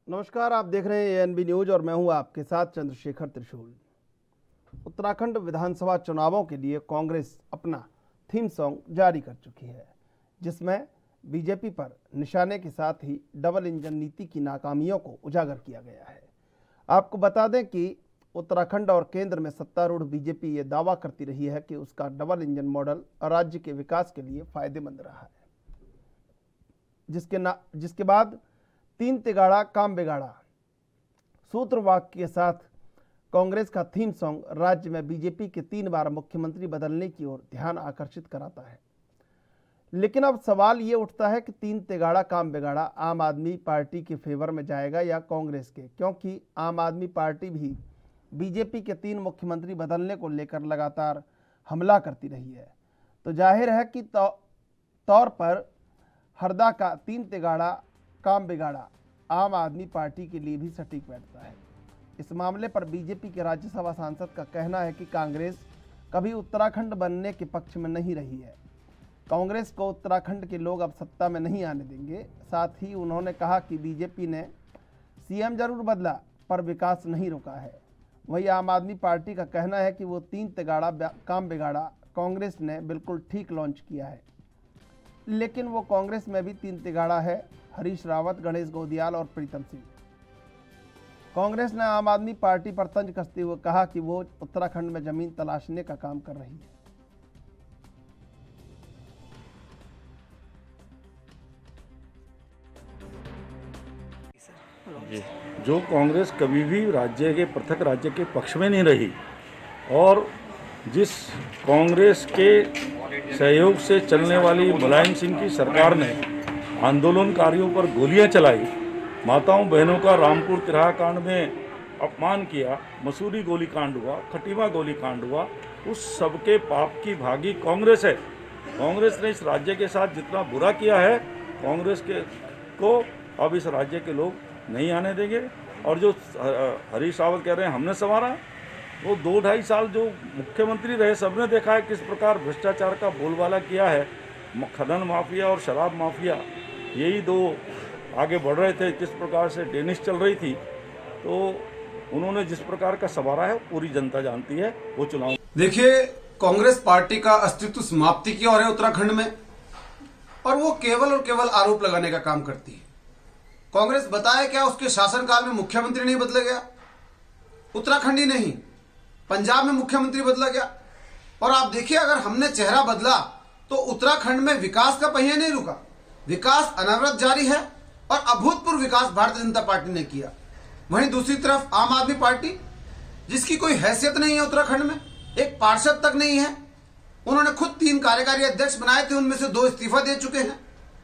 नमस्कार, आप देख रहे हैं एएनबी न्यूज और मैं हूं आपके साथ चंद्रशेखर त्रिशूल। उत्तराखंड विधानसभा चुनावों के लिए कांग्रेस अपना थीम सॉन्ग जारी कर चुकी है, जिसमें बीजेपी पर निशाने के साथ ही डबल इंजन नीति की नाकामियों को उजागर किया गया है। आपको बता दें कि उत्तराखंड और केंद्र में सत्तारूढ़ बीजेपी ये दावा करती रही है कि उसका डबल इंजन मॉडल राज्य के विकास के लिए फायदेमंद रहा है, जिसके बाद तीन तिगाड़ा काम बिगाड़ा सूत्र वाक्य के साथ कांग्रेस का थीम सॉन्ग राज्य में बीजेपी के 3 बार मुख्यमंत्री बदलने की ओर ध्यान आकर्षित कराता है। लेकिन अब सवाल ये उठता है कि तीन तिगाड़ा काम बिगाड़ा आम आदमी पार्टी के फेवर में जाएगा या कांग्रेस के, क्योंकि आम आदमी पार्टी भी बीजेपी के 3 मुख्यमंत्री बदलने को लेकर लगातार हमला करती रही है। तो जाहिर है कि तौर पर हरदा का तीन तिगाड़ा काम बिगाड़ा आम आदमी पार्टी के लिए भी सटीक बैठता है। इस मामले पर बीजेपी के राज्यसभा सांसद का कहना है कि कांग्रेस कभी उत्तराखंड बनने के पक्ष में नहीं रही है। कांग्रेस को उत्तराखंड के लोग अब सत्ता में नहीं आने देंगे। साथ ही उन्होंने कहा कि बीजेपी ने सीएम जरूर बदला पर विकास नहीं रुका है। वहीं आम आदमी पार्टी का कहना है कि वो तीन तिगाड़ा काम बिगाड़ा कांग्रेस ने बिल्कुल ठीक लॉन्च किया है, लेकिन वो कांग्रेस में भी तीन तिगाड़ा है, हरीश रावत, गणेश गोदियाल और प्रीतम सिंह। कांग्रेस ने आम आदमी पार्टी पर तंज कसते हुए कहा कि वो उत्तराखंड में जमीन तलाशने का काम कर रही है। जी, जो कांग्रेस कभी भी राज्य के पृथक राज्य के पक्ष में नहीं रही और जिस कांग्रेस के सहयोग से चलने वाली मुलायम सिंह की सरकार ने आंदोलनकारियों पर गोलियां चलाई, माताओं बहनों का रामपुर तिराहा कांड में अपमान किया, मसूरी गोलीकांड हुआ, खटीमा गोलीकांड हुआ, उस सबके पाप की भागी कांग्रेस है। कांग्रेस ने इस राज्य के साथ जितना बुरा किया है, कांग्रेस के को अब इस राज्य के लोग नहीं आने देंगे। और जो हरीश रावत कह रहे हैं हमने संवारा, वो 2-2.5 साल जो मुख्यमंत्री रहे, सबने देखा है किस प्रकार भ्रष्टाचार का बोलबाला किया है। खनन माफिया और शराब माफिया, यही दो आगे बढ़ रहे थे, किस प्रकार से डेनिश चल रही थी। तो उन्होंने जिस प्रकार का संवारा है पूरी जनता जानती है। वो चुनाव देखिए, कांग्रेस पार्टी का अस्तित्व समाप्ति की ओर है उत्तराखंड में, और वो केवल और केवल आरोप लगाने का काम करती है। कांग्रेस बताए क्या उसके शासनकाल में मुख्यमंत्री नहीं बदला गया? उत्तराखंड ही नहीं, पंजाब में मुख्यमंत्री बदला गया। और आप देखिए, अगर हमने चेहरा बदला तो उत्तराखंड में विकास का पहिया नहीं रुका, विकास अनवरत जारी है और अभूतपूर्व विकास भारतीय जनता पार्टी ने किया। वहीं दूसरी तरफ आम आदमी पार्टी, जिसकी कोई हैसियत नहीं है उत्तराखंड में, एक पार्षद तक नहीं है। उन्होंने खुद 3 कार्यकारी अध्यक्ष बनाए थे, उनमें से 2 इस्तीफा दे चुके हैं।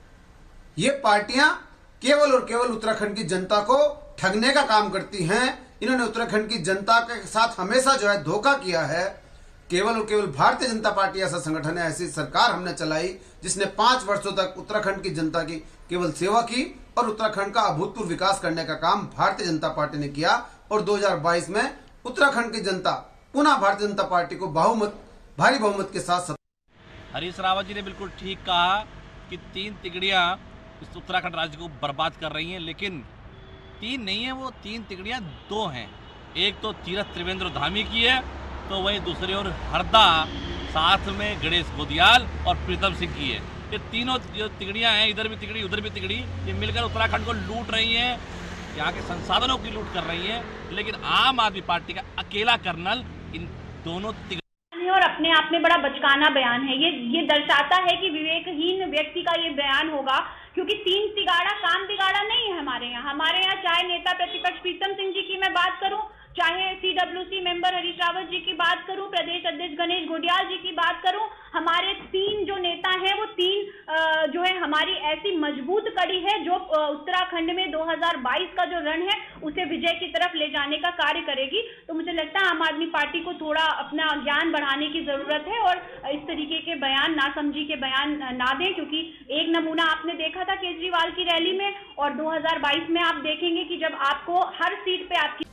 ये पार्टियां केवल और केवल उत्तराखंड की जनता को ठगने का काम करती हैं। इन्होंने उत्तराखंड की जनता के साथ हमेशा जो है धोखा किया है। केवल और केवल भारतीय जनता पार्टी ऐसा संगठन है, ऐसी सरकार हमने चलाई जिसने 5 वर्षों तक उत्तराखंड की जनता की केवल सेवा की और उत्तराखंड का अभूतपूर्व विकास करने का काम भारतीय जनता पार्टी ने किया। और 2022 में उत्तराखंड की जनता पुनः भारतीय जनता पार्टी को भारी बहुमत के साथ। हरीश रावत जी ने बिल्कुल ठीक कहा कि 3 तिगड़ियां इस उत्तराखंड राज्य को बर्बाद कर रही हैं, लेकिन 3 नहीं है, वो 3 तिगड़ियां 2 हैं। एक तो तीरथ त्रिवेंद्र धामी की है, तो वहीं दूसरी ओर हरदा, साथ में गणेश गोदियाल और प्रीतम सिंह की है। ये तीनों जो तिगड़ियां हैं, इधर भी तिगड़ी उधर भी तिगड़ी, ये मिलकर उत्तराखंड को लूट रही हैं, यहाँ के संसाधनों की लूट कर रही हैं। लेकिन आम आदमी पार्टी का अकेला कर्नल इन दोनों और अपने आप में बड़ा बचकाना बयान है। ये दर्शाता है कि विवेकहीन व्यक्ति का ये बयान होगा, क्योंकि 3 तिगाड़ा काम बिगाड़ा नहीं है हमारे यहाँ। चाहे नेता प्रतिपक्ष प्रीतम सिंह जी की मैं बात करूं, चाहे सीडब्ल्यूसी मेंबर हरीश रावत जी की बात करूं, प्रदेश अध्यक्ष गणेश गोडियाल जी की बात करूं, हमारे 3 जो नेता हैं वो 3 जो है हमारी ऐसी मजबूत कड़ी है जो उत्तराखंड में 2022 का जो रण है उसे विजय की तरफ ले जाने का कार्य करेगी। तो मुझे लगता है आम आदमी पार्टी को थोड़ा अपना ज्ञान बढ़ाने की जरूरत है और इस तरीके के बयान, नासमझी के बयान ना दें, क्योंकि एक नमूना आपने देखा था केजरीवाल की रैली में, और 2022 में आप देखेंगे कि जब आपको हर सीट पे आपकी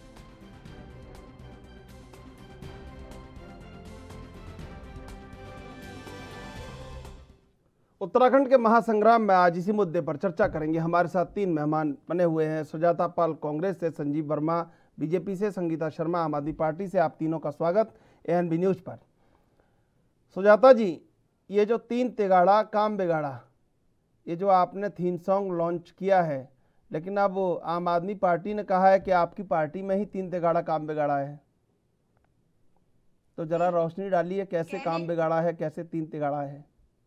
उत्तराखंड के महासंग्राम में आज इसी मुद्दे पर चर्चा करेंगे। हमारे साथ 3 मेहमान बने हुए हैं। सुजाता पाल कांग्रेस से, संजीव वर्मा बीजेपी से, संगीता शर्मा आम आदमी पार्टी से। आप तीनों का स्वागत ANB न्यूज पर। सुजाता जी, ये जो 3 तिगाड़ा काम बिगाड़ा, ये जो आपने थीम सॉन्ग लॉन्च किया है, लेकिन अब आम आदमी पार्टी ने कहा है कि आपकी पार्टी में ही 3 तिगाड़ा काम बिगाड़ा है, तो जरा रोशनी डालिए, कैसे काम बिगाड़ा है, कैसे 3 तिगाड़ा है?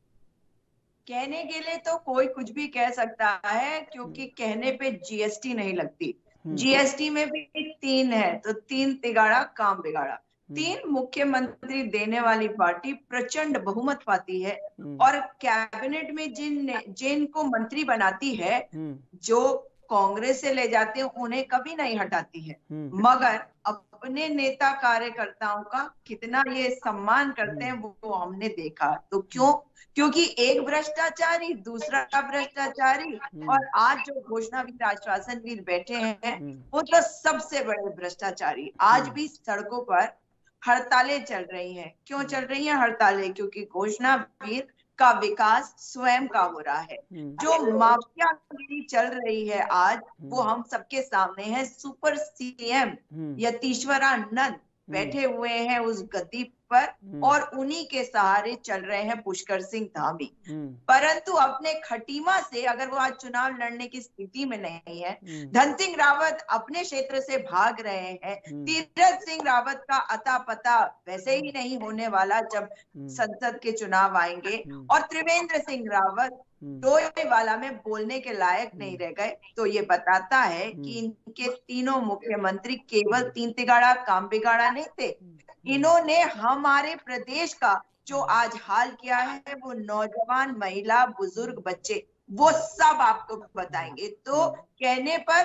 कहने के लिए तो कोई कुछ भी कह सकता है, क्योंकि कहने पे GST नहीं लगती। GST में भी 3 है, तो 3 तिगाड़ा काम बिगाड़ा। 3 मुख्यमंत्री देने वाली पार्टी प्रचंड बहुमत पाती है और कैबिनेट में जिनको मंत्री बनाती है, जो कांग्रेस से ले जाते हैं, उन्हें कभी नहीं हटाती है, मगर अपने नेता कार्यकर्ताओं का कितना ये सम्मान करते हैं वो हमने देखा। तो क्योंकि एक भ्रष्टाचारी, दूसरा भ्रष्टाचारी, और आज जो घोषणावीर आश्वासनवीर बैठे हैं वो तो सबसे बड़े भ्रष्टाचारी। आज भी सड़कों पर हड़तालें चल रही हैं। क्यों चल रही हैं हड़तालें? क्योंकि घोषणावीर का विकास स्वयं का हो रहा है। जो माफियागिरी चल रही है आज, वो हम सबके सामने है। सुपर CM यतीश्वरानंद बैठे हुए हैं उस गद्दी पर, और उन्हीं के सहारे चल रहे हैं पुष्कर सिंह धामी। परंतु अपने खटीमा से अगर वो आज चुनाव लड़ने की स्थिति में नहीं है, धन सिंह रावत अपने क्षेत्र से भाग रहे हैं, तीरथ सिंह रावत का अता पता वैसे ही नहीं होने वाला जब संसद के चुनाव आएंगे, और त्रिवेंद्र सिंह रावत डोईवाला में बोलने के लायक नहीं रह गए। तो ये बताता है कि इनके तीनों मुख्यमंत्री केवल 3 तिगाड़ा काम बिगाड़ा नहीं थे, इन्होंने हमारे प्रदेश का जो आज हाल किया है, वो नौजवान, महिला, बुजुर्ग, बच्चे, वो सब आपको बताएंगे। तो कहने पर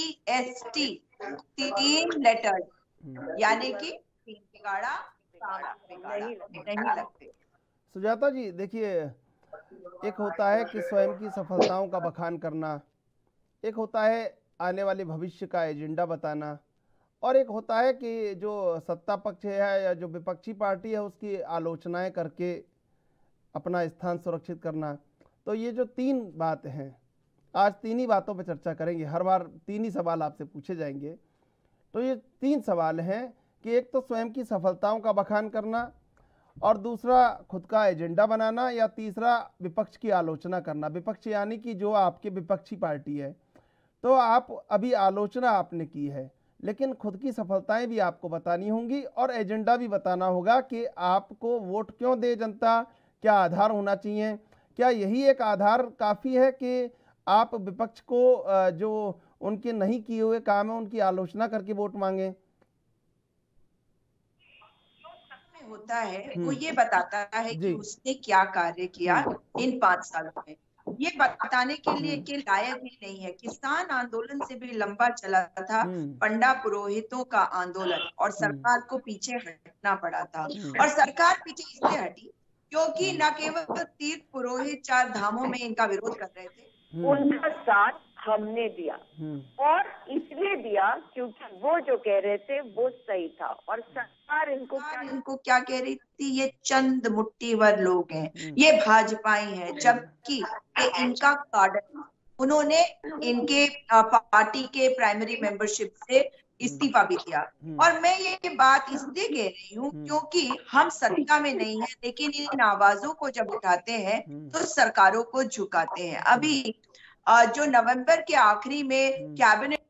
GST 3 लेटर, यानी कि 3 तिगाड़ा काम बिगाड़ा नहीं लगते। सुजाता जी, देखिए, एक होता है कि स्वयं की सफलताओं का बखान करना, एक होता है आने वाले भविष्य का एजेंडा बताना, और एक होता है कि जो सत्ता पक्ष है या जो विपक्षी पार्टी है उसकी आलोचनाएं करके अपना स्थान सुरक्षित करना। तो ये जो 3 बात हैं, आज 3 ही बातों पर चर्चा करेंगे। हर बार 3 ही सवाल आपसे पूछे जाएंगे। तो ये 3 सवाल हैं कि एक तो स्वयं की सफलताओं का बखान करना, और दूसरा खुद का एजेंडा बनाना, या तीसरा विपक्ष की आलोचना करना। विपक्ष यानी कि जो आपके विपक्षी पार्टी है। तो आप अभी आलोचना आपने की है, लेकिन खुद की सफलताएं भी आपको बतानी होंगी और एजेंडा भी बताना होगा कि आपको वोट क्यों दे जनता, क्या आधार होना चाहिए। क्या यही एक आधार काफ़ी है कि आप विपक्ष को जो उनके नहीं किए हुए काम है उनकी आलोचना करके वोट मांगे? होता है वो ये बताता है कि उसने क्या कार्य किया इन 5 सालों में। ये बताने के लिए के लायक ही नहीं है। किसान आंदोलन से भी लंबा चला था पंडा पुरोहितों का आंदोलन, और सरकार को पीछे हटना पड़ा था। और सरकार पीछे इसलिए हटी क्योंकि न केवल तीर्थ पुरोहित 4 धामों में इनका विरोध कर रहे थे, उनका साथ हमने दिया, और इसलिए दिया क्योंकि वो जो कह रहे थे वो सही था। और सरकार इनको क्या कह रही थी? ये चंद मुट्ठीवर लोग हैं, ये भाजपाई हैं, जबकि इनका कार्ड उन्होंने इनके पार्टी के प्राइमरी मेंबरशिप से इस्तीफा भी दिया। और मैं ये बात इसलिए कह रही हूँ क्योंकि हम सत्ता में नहीं है, लेकिन इन आवाजों को जब उठाते हैं तो सरकारों को झुकाते हैं। अभी जो नवंबर के आखिरी में कैबिनेट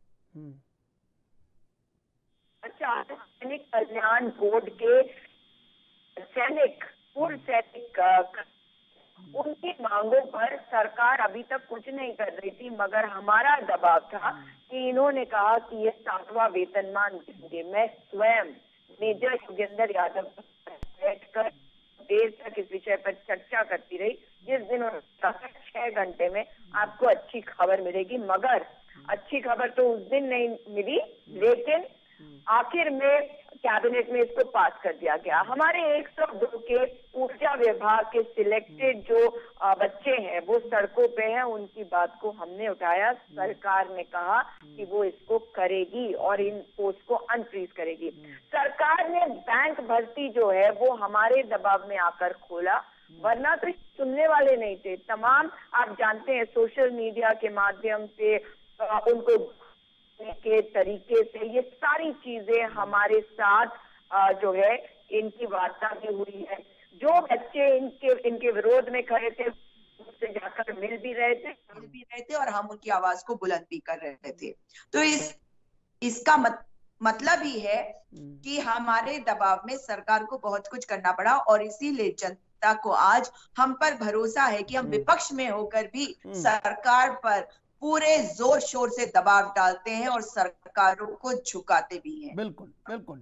सैनिक कल्याण बोर्ड के सैनिक, पूर्व सैनिक, उनकी मांगों पर सरकार अभी तक कुछ नहीं कर रही थी, मगर हमारा दबाव था कि इन्होंने कहा कि ये 7वां वेतनमान देंगे। मैं स्वयं मेजर योगेंद्र यादव बैठकर देर तक इस विषय पर चर्चा करती रही। जिस दिन उन्होंने कहा 6 घंटे में आपको अच्छी खबर मिलेगी, मगर अच्छी खबर तो उस दिन नहीं मिली, लेकिन आखिर में कैबिनेट में इसको पास कर दिया गया। हमारे 102 के ऊर्जा विभाग के सिलेक्टेड जो बच्चे हैं वो सड़कों पे हैं, उनकी बात को हमने उठाया। सरकार ने कहा कि वो इसको करेगी और इन पोस्ट को अनफ्रीज करेगी। सरकार ने बैंक भर्ती जो है वो हमारे दबाव में आकर खोला, वरना तो सुनने वाले नहीं थे। तमाम आप जानते हैं सोशल मीडिया के माध्यम से उनको के तरीके से ये सारी चीजें हमारे साथ जो है इनकी वार्ता भी हुई है। जो बच्चे इनके विरोध में खड़े थे उससे जाकर मिल भी रहे थे और हम उनकी आवाज को बुलंद भी कर रहे थे। तो इसका मतलब ही है कि हमारे दबाव में सरकार को बहुत कुछ करना पड़ा और इसीलिए जनता को आज हम पर भरोसा है कि हम विपक्ष में होकर भी सरकार पर पूरे जोर शोर से दबाव डालते हैं और सरकारों को झुकाते भी हैं। बिल्कुल बिल्कुल।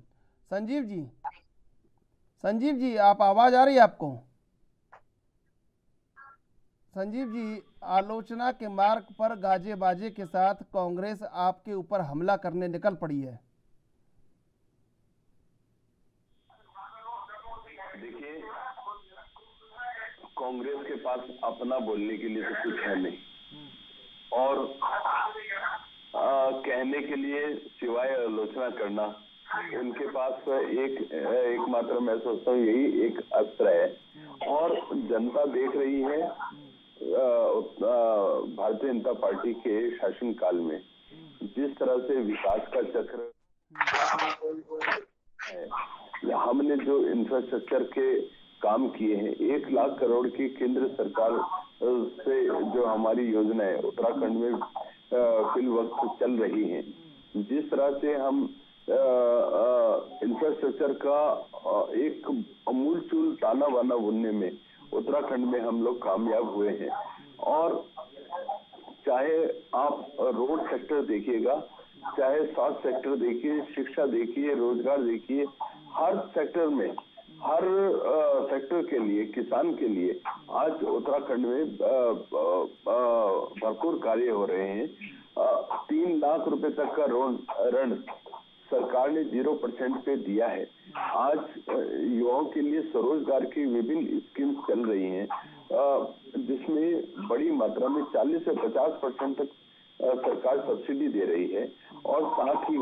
संजीव जी आप आवाज आ रही है आपको? संजीव जी, आलोचना के मार्ग पर गाजे बाजे के साथ कांग्रेस आपके ऊपर हमला करने निकल पड़ी है। देखिए, कांग्रेस के पास अपना बोलने के लिए तो कुछ है नहीं और कहने के लिए सिवाय आलोचना करना उनके पास एकमात्र मैं सोचता हूँ यही एक अस्त्र है। और जनता देख रही है भारतीय जनता पार्टी के शासनकाल में जिस तरह से विकास का चक्र हमने जो इंफ्रास्ट्रक्चर के काम किए हैं, 1 लाख करोड़ की केंद्र सरकार से जो हमारी योजना है उत्तराखंड में फिल वक्त चल रही है, जिस तरह से हम इंफ्रास्ट्रक्चर का एक अमूलचूल ताना बाना बुनने में उत्तराखंड में हम लोग कामयाब हुए हैं। और चाहे आप रोड सेक्टर देखिएगा, चाहे स्वास्थ्य सेक्टर देखिए, शिक्षा देखिए, रोजगार देखिए, हर सेक्टर में हर सेक्टर के लिए किसान के लिए आज उत्तराखंड में भरपूर कार्य हो रहे हैं। 3 लाख रुपए तक का ऋण सरकार ने 0% पे दिया है। आज युवाओं के लिए स्वरोजगार की विभिन्न स्कीम्स चल रही हैं जिसमें बड़ी मात्रा में 40 से 50% तक सरकार सब्सिडी दे रही है। और साथ ही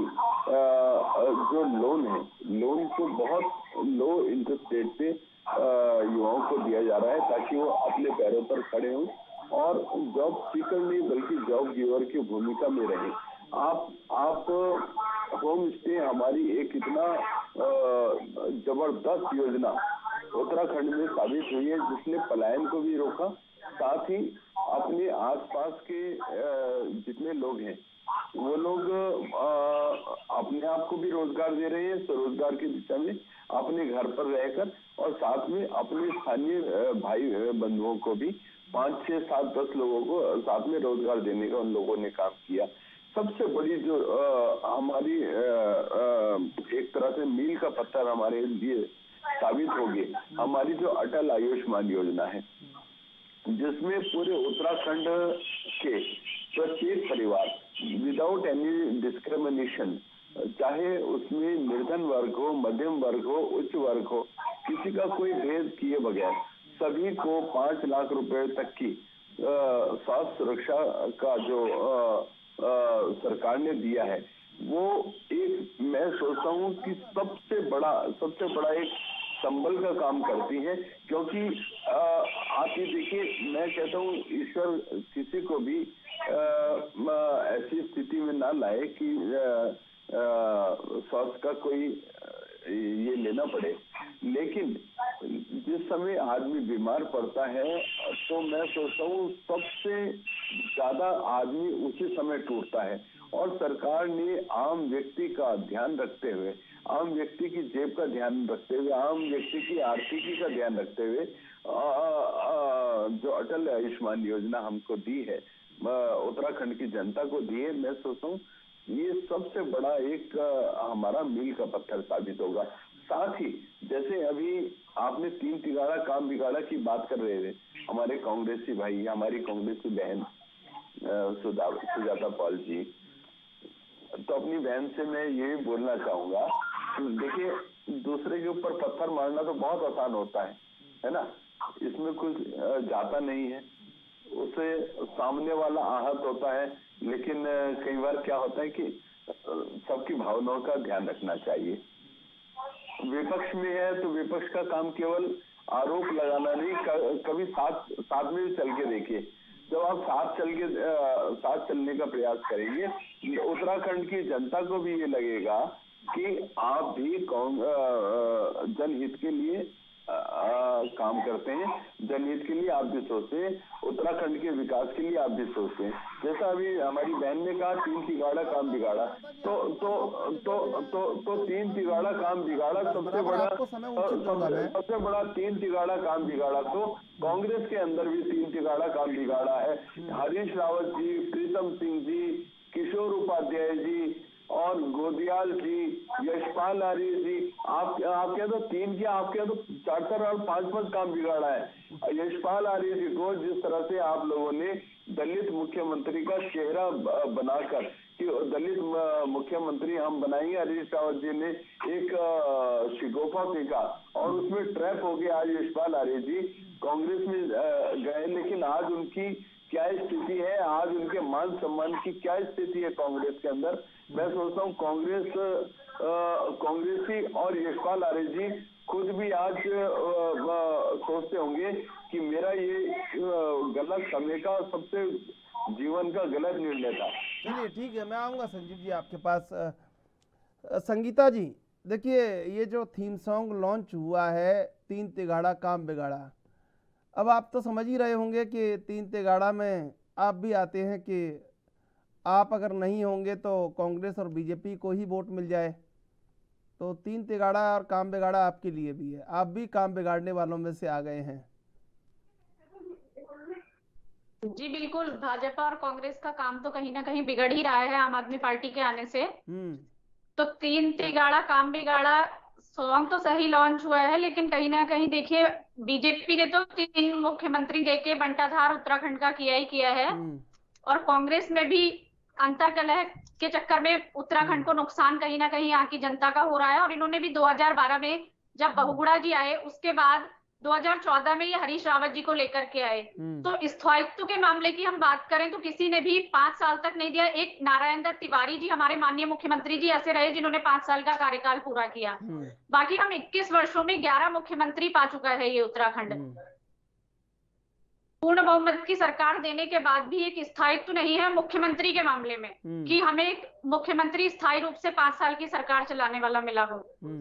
जो लोन है, लोन को बहुत लो इंटरेस्ट रेट पे युवाओं को दिया जा रहा है ताकि वो अपने पैरों पर खड़े हों और जॉब सीकर नहीं बल्कि जॉब गिवर की भूमिका में रहे। आप होम स्टे हमारी एक इतना जबरदस्त योजना उत्तराखंड में साबित हुई है जिसने पलायन को भी रोका, साथ ही अपने आसपास के जितने लोग हैं वो लोग अपने आप को भी रोजगार दे रहे हैं स्वरोजगार की दिशा में अपने घर पर रहकर, और साथ में अपने स्थानीय भाई बंधुओं को भी 5, 6, 7, 10 लोगों को साथ में रोजगार देने का उन लोगों ने काम किया। सबसे बड़ी जो हमारी एक तरह से मील का पत्थर हमारे लिए साबित होगी हमारी जो अटल आयुष्मान योजना है, जिसमें पूरे उत्तराखंड के प्रत्येक परिवार विदाउट एनी डिस्क्रिमिनेशन, चाहे उसमें निर्धन वर्ग हो, मध्यम वर्ग हो, उच्च वर्ग हो, किसी का कोई भेद किए बगैर सभी को 5 लाख रुपए तक की स्वास्थ्य सुरक्षा का जो सरकार ने दिया है, वो एक मैं सोचता हूँ कि सबसे बड़ा एक संबल का काम करती है। क्योंकि आप ये देखिए, मैं कहता हूँ ईश्वर किसी को भी ऐसी स्थिति में ना लाए कि स्वास्थ्य का कोई ये लेना पड़े, लेकिन जिस समय आदमी बीमार पड़ता है तो मैं सोचता हूँ सबसे ज्यादा आदमी उसी समय टूटता है। और सरकार ने आम व्यक्ति का ध्यान रखते हुए, आम व्यक्ति की जेब का ध्यान रखते हुए, आम व्यक्ति की आर्थिकी का ध्यान रखते हुए जो अटल आयुष्मान योजना हमको दी है, उत्तराखंड की जनता को दी है, मैं सोचता हूँ ये सबसे बड़ा एक हमारा मील का पत्थर साबित होगा। साथ ही जैसे अभी आपने 3 तिगाड़ा काम बिगाड़ा की बात कर रहे थे, हमारे कांग्रेसी भाई, हमारी कांग्रेसी बहन सुजाता पॉल जी, तो अपनी बहन से मैं ये बोलना चाहूंगा, देखिए दूसरे के ऊपर पत्थर मारना तो बहुत आसान होता है ना, इसमें कुछ जाता नहीं है, उसे सामने वाला आहत होता है, लेकिन कई बार क्या होता है कि सबकी भावनाओं का ध्यान रखना चाहिए। विपक्ष में है तो विपक्ष का काम केवल आरोप लगाना नहीं, कभी साथ में भी चल के देखिए। जब आप साथ चलने का प्रयास करेंगे, उत्तराखंड की जनता को भी ये लगेगा कि आप भी जनहित के लिए काम करते हैं, जनहित के लिए आप भी सोचते हैं, उत्तराखंड के विकास के लिए आप भी सोचते हैं। जैसा अभी हमारी बहन ने कहा, 3 तिगाड़ा काम बिगाड़ा, तो 3 तिगाड़ा काम बिगाड़ा, सबसे बड़ा 3 तिगाड़ा काम बिगाड़ा तो कांग्रेस के अंदर भी 3 तिगाड़ा काम बिगाड़ा है। हरीश रावत जी, प्रीतम सिंह जी, किशोर उपाध्याय जी और गोदियाल जी, यशपाल आर्य जी, आपके तो 3 क्या, आपके तो 4 और 5 काम बिगाड़ा है। यशपाल आर्य जी को जिस तरह से आप लोगों ने दलित मुख्यमंत्री का चेहरा बनाकर कि दलित मुख्यमंत्री हम बनाएंगे, हरीश रावत जी ने एक शिकोफा फेंका और उसमें ट्रैप हो गया। आज यशपाल आर्य जी कांग्रेस में गए, लेकिन आज उनकी क्या स्थिति है, आज उनके मान सम्मान की क्या स्थिति है कांग्रेस के अंदर। मैं सोचता हूँ कांग्रेसी और यशपाल आर्य जी खुद भी आज सोचते होंगे कि मेरा ये गलत समय का सबसे जीवन का गलत निर्णय था। चलिए ठीक है, मैं आऊँगा संजीव जी आपके पास। संगीता जी, देखिए ये जो थीम सॉन्ग लॉन्च हुआ है, 3 तिगाड़ा काम बिगाड़ा, अब आप तो समझ ही रहे होंगे कि 3 तिगाड़ा में आप भी आते हैं कि आप अगर नहीं होंगे तो कांग्रेस और बीजेपी को ही वोट मिल जाए। तो 3 तिगाड़ा और काम बिगाड़ा आपके लिए भी है, आप भी काम बिगाड़ने वालों में से आ गए हैं। जी बिल्कुल, भाजपा और कांग्रेस का काम तो कहीं ना कहीं बिगड़ ही रहा है आम आदमी पार्टी के आने से। तो 3 तिगाड़ा काम बिगाड़ा सॉन्ग तो सही लॉन्च हुआ है, लेकिन कहीं ना कहीं देखिए बीजेपी ने तो 3 मुख्यमंत्री देके बंटाधार उत्तराखंड का किया ही किया है, और कांग्रेस में भी अंतर्कलह के चक्कर में उत्तराखंड को नुकसान कहीं ना कहीं यहाँ की जनता का हो रहा है। और इन्होंने भी 2012 में जब बहुगुणा जी आए, उसके बाद 2014 में ये हरीश रावत जी को लेकर के आए। तो स्थायित्व के मामले की हम बात करें तो किसी ने भी 5 साल तक नहीं दिया। एक नारायण दत्त तिवारी जी, हमारे माननीय मुख्यमंत्री जी ऐसे रहे जिन्होंने 5 साल का कार्यकाल पूरा किया। बाकी हम 21 वर्षों में 11 मुख्यमंत्री पा चुका है ये उत्तराखंड। पूर्ण बहुमत की सरकार देने के बाद भी एक स्थायित्व नहीं है मुख्यमंत्री के मामले में कि हमें एक मुख्यमंत्री स्थायी रूप से 5 साल की सरकार चलाने वाला मिला हो।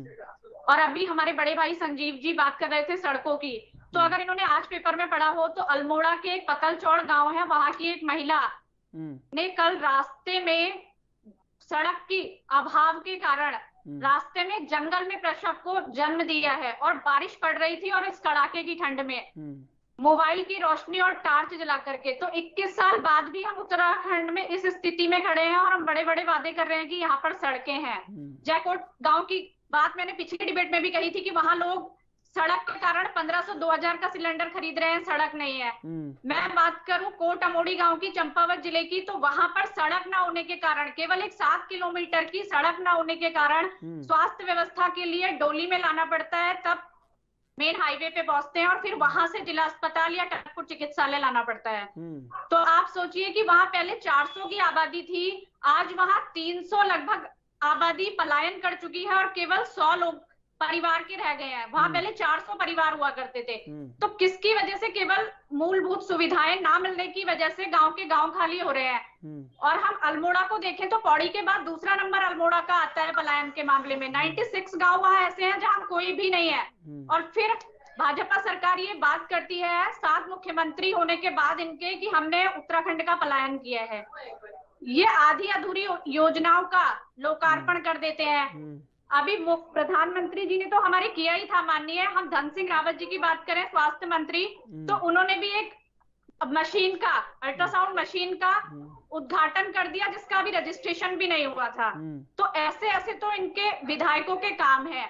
और अभी हमारे बड़े भाई संजीव जी बात कर रहे थे सड़कों की, तो अगर इन्होंने आज पेपर में पढ़ा हो तो अल्मोड़ा के एक पकलचौड़ गांव है, वहां की एक महिला ने कल रास्ते में सड़क की अभाव के कारण रास्ते में जंगल में प्रसव को जन्म दिया है। और बारिश पड़ रही थी और इस कड़ाके की ठंड में मोबाइल की रोशनी और टार्च जला करके। तो 21 साल बाद भी हम उत्तराखंड में इस स्थिति में खड़े हैं और हम बड़े बड़े वादे कर रहे हैं कि यहाँ पर सड़कें हैं। जयकोट गांव की बात मैंने पिछले डिबेट में भी कही थी कि वहां लोग सड़क के कारण 1500-2000 का सिलेंडर खरीद रहे हैं, सड़क नहीं है। मैं बात करूं कोट अमोड़ी गांव की, चंपावत जिले की, तो वहां पर सड़क ना होने के कारण, केवल एक 7 किलोमीटर की सड़क ना होने के कारण स्वास्थ्य व्यवस्था के लिए डोली में लाना पड़ता है, तब मेन हाईवे पे पहुंचते हैं और फिर वहां से जिला अस्पताल या टनकपुर चिकित्सालय लाना पड़ता है। तो आप सोचिए कि वहां पहले 400 की आबादी थी, आज वहां 300 लगभग आबादी पलायन कर चुकी है और केवल 100 लोग परिवार के रह गए हैं। वहां पहले 400 परिवार हुआ करते थे। तो किसकी वजह से? केवल मूलभूत सुविधाएं ना मिलने की वजह से गांव के गांव खाली हो रहे हैं। और हम अल्मोड़ा को देखें तो पौड़ी के बाद दूसरा नंबर अल्मोड़ा का आता है पलायन के मामले में। 96 गांव वहां ऐसे हैं जहां कोई भी नहीं है। और फिर भाजपा सरकार ये बात करती है 7 मुख्यमंत्री होने के बाद इनके कि हमने उत्तराखंड का पलायन किया है। ये आधी अधूरी योजनाओं का लोकार्पण कर देते हैं। अभी प्रधानमंत्री जी ने तो हमारे किया ही था माननीय। हम धन सिंह रावत जी की बात करें, स्वास्थ्य मंत्री, तो उन्होंने भी एक मशीन का, अल्ट्रासाउंड मशीन का उद्घाटन कर दिया जिसका अभी रजिस्ट्रेशन भी नहीं हुआ था। तो ऐसे ऐसे तो इनके विधायकों के काम है।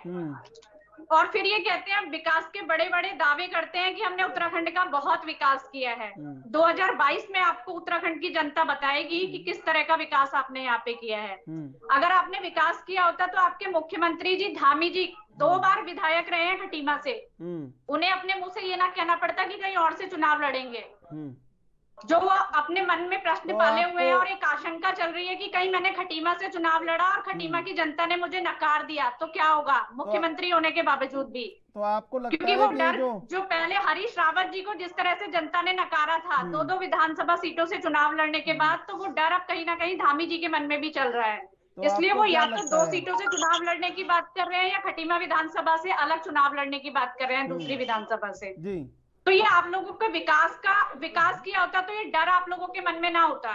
और फिर ये कहते हैं विकास के बड़े बड़े दावे करते हैं कि हमने उत्तराखंड का बहुत विकास किया है। 2022 में आपको उत्तराखंड की जनता बताएगी कि किस तरह का विकास आपने यहाँ पे किया है। अगर आपने विकास किया होता तो आपके मुख्यमंत्री जी धामी जी 2 बार विधायक रहे हैं खटीमा से, उन्हें अपने मुंह से ये ना कहना पड़ता कि कहीं और से चुनाव लड़ेंगे। जो वो अपने मन में प्रश्न तो पाले हुए हैं आपको- और एक आशंका चल रही है कि कहीं मैंने खटीमा से चुनाव लड़ा और खटीमा की जनता ने मुझे नकार दिया तो क्या होगा मुख्यमंत्री होने के बावजूद भी। तो आपको लगता क्योंकि है वो कि डर जो जो पहले हरीश रावत जी को जिस तरह से जनता ने नकारा था 2-2 विधानसभा सीटों से चुनाव लड़ने के बाद, तो वो डर अब कहीं ना कहीं धामी जी के मन में भी चल रहा है। तो इसलिए आपको वो क्या या तो लगता 2 है? सीटों से चुनाव लड़ने की बात कर रहे हैं या खटीमा विधानसभा से अलग चुनाव लड़ने की बात कर रहे हैं दूसरी विधानसभा से। जी तो ये आप लोगों को विकास किया होता तो ये डर आप लोगों के मन में ना होता।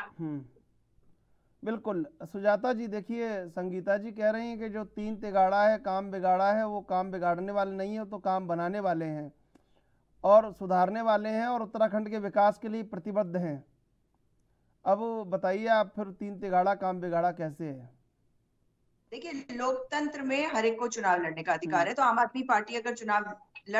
बिल्कुल। सुजाता जी देखिए, संगीता जी कह रही हैं कि जो 3 तिगाड़ा है, काम बिगाड़ा है, वो काम बिगाड़ने वाले नहीं है, तो काम बनाने वाले हैं और सुधारने वाले हैं और उत्तराखंड के विकास के लिए प्रतिबद्ध हैं। अब बताइए आप, फिर 3 तिगाड़ा काम बिगाड़ा कैसे है? देखिए, लोकतंत्र में हर एक को चुनाव लड़ने का अधिकार है, तो आम आदमी पार्टी अगर चुनाव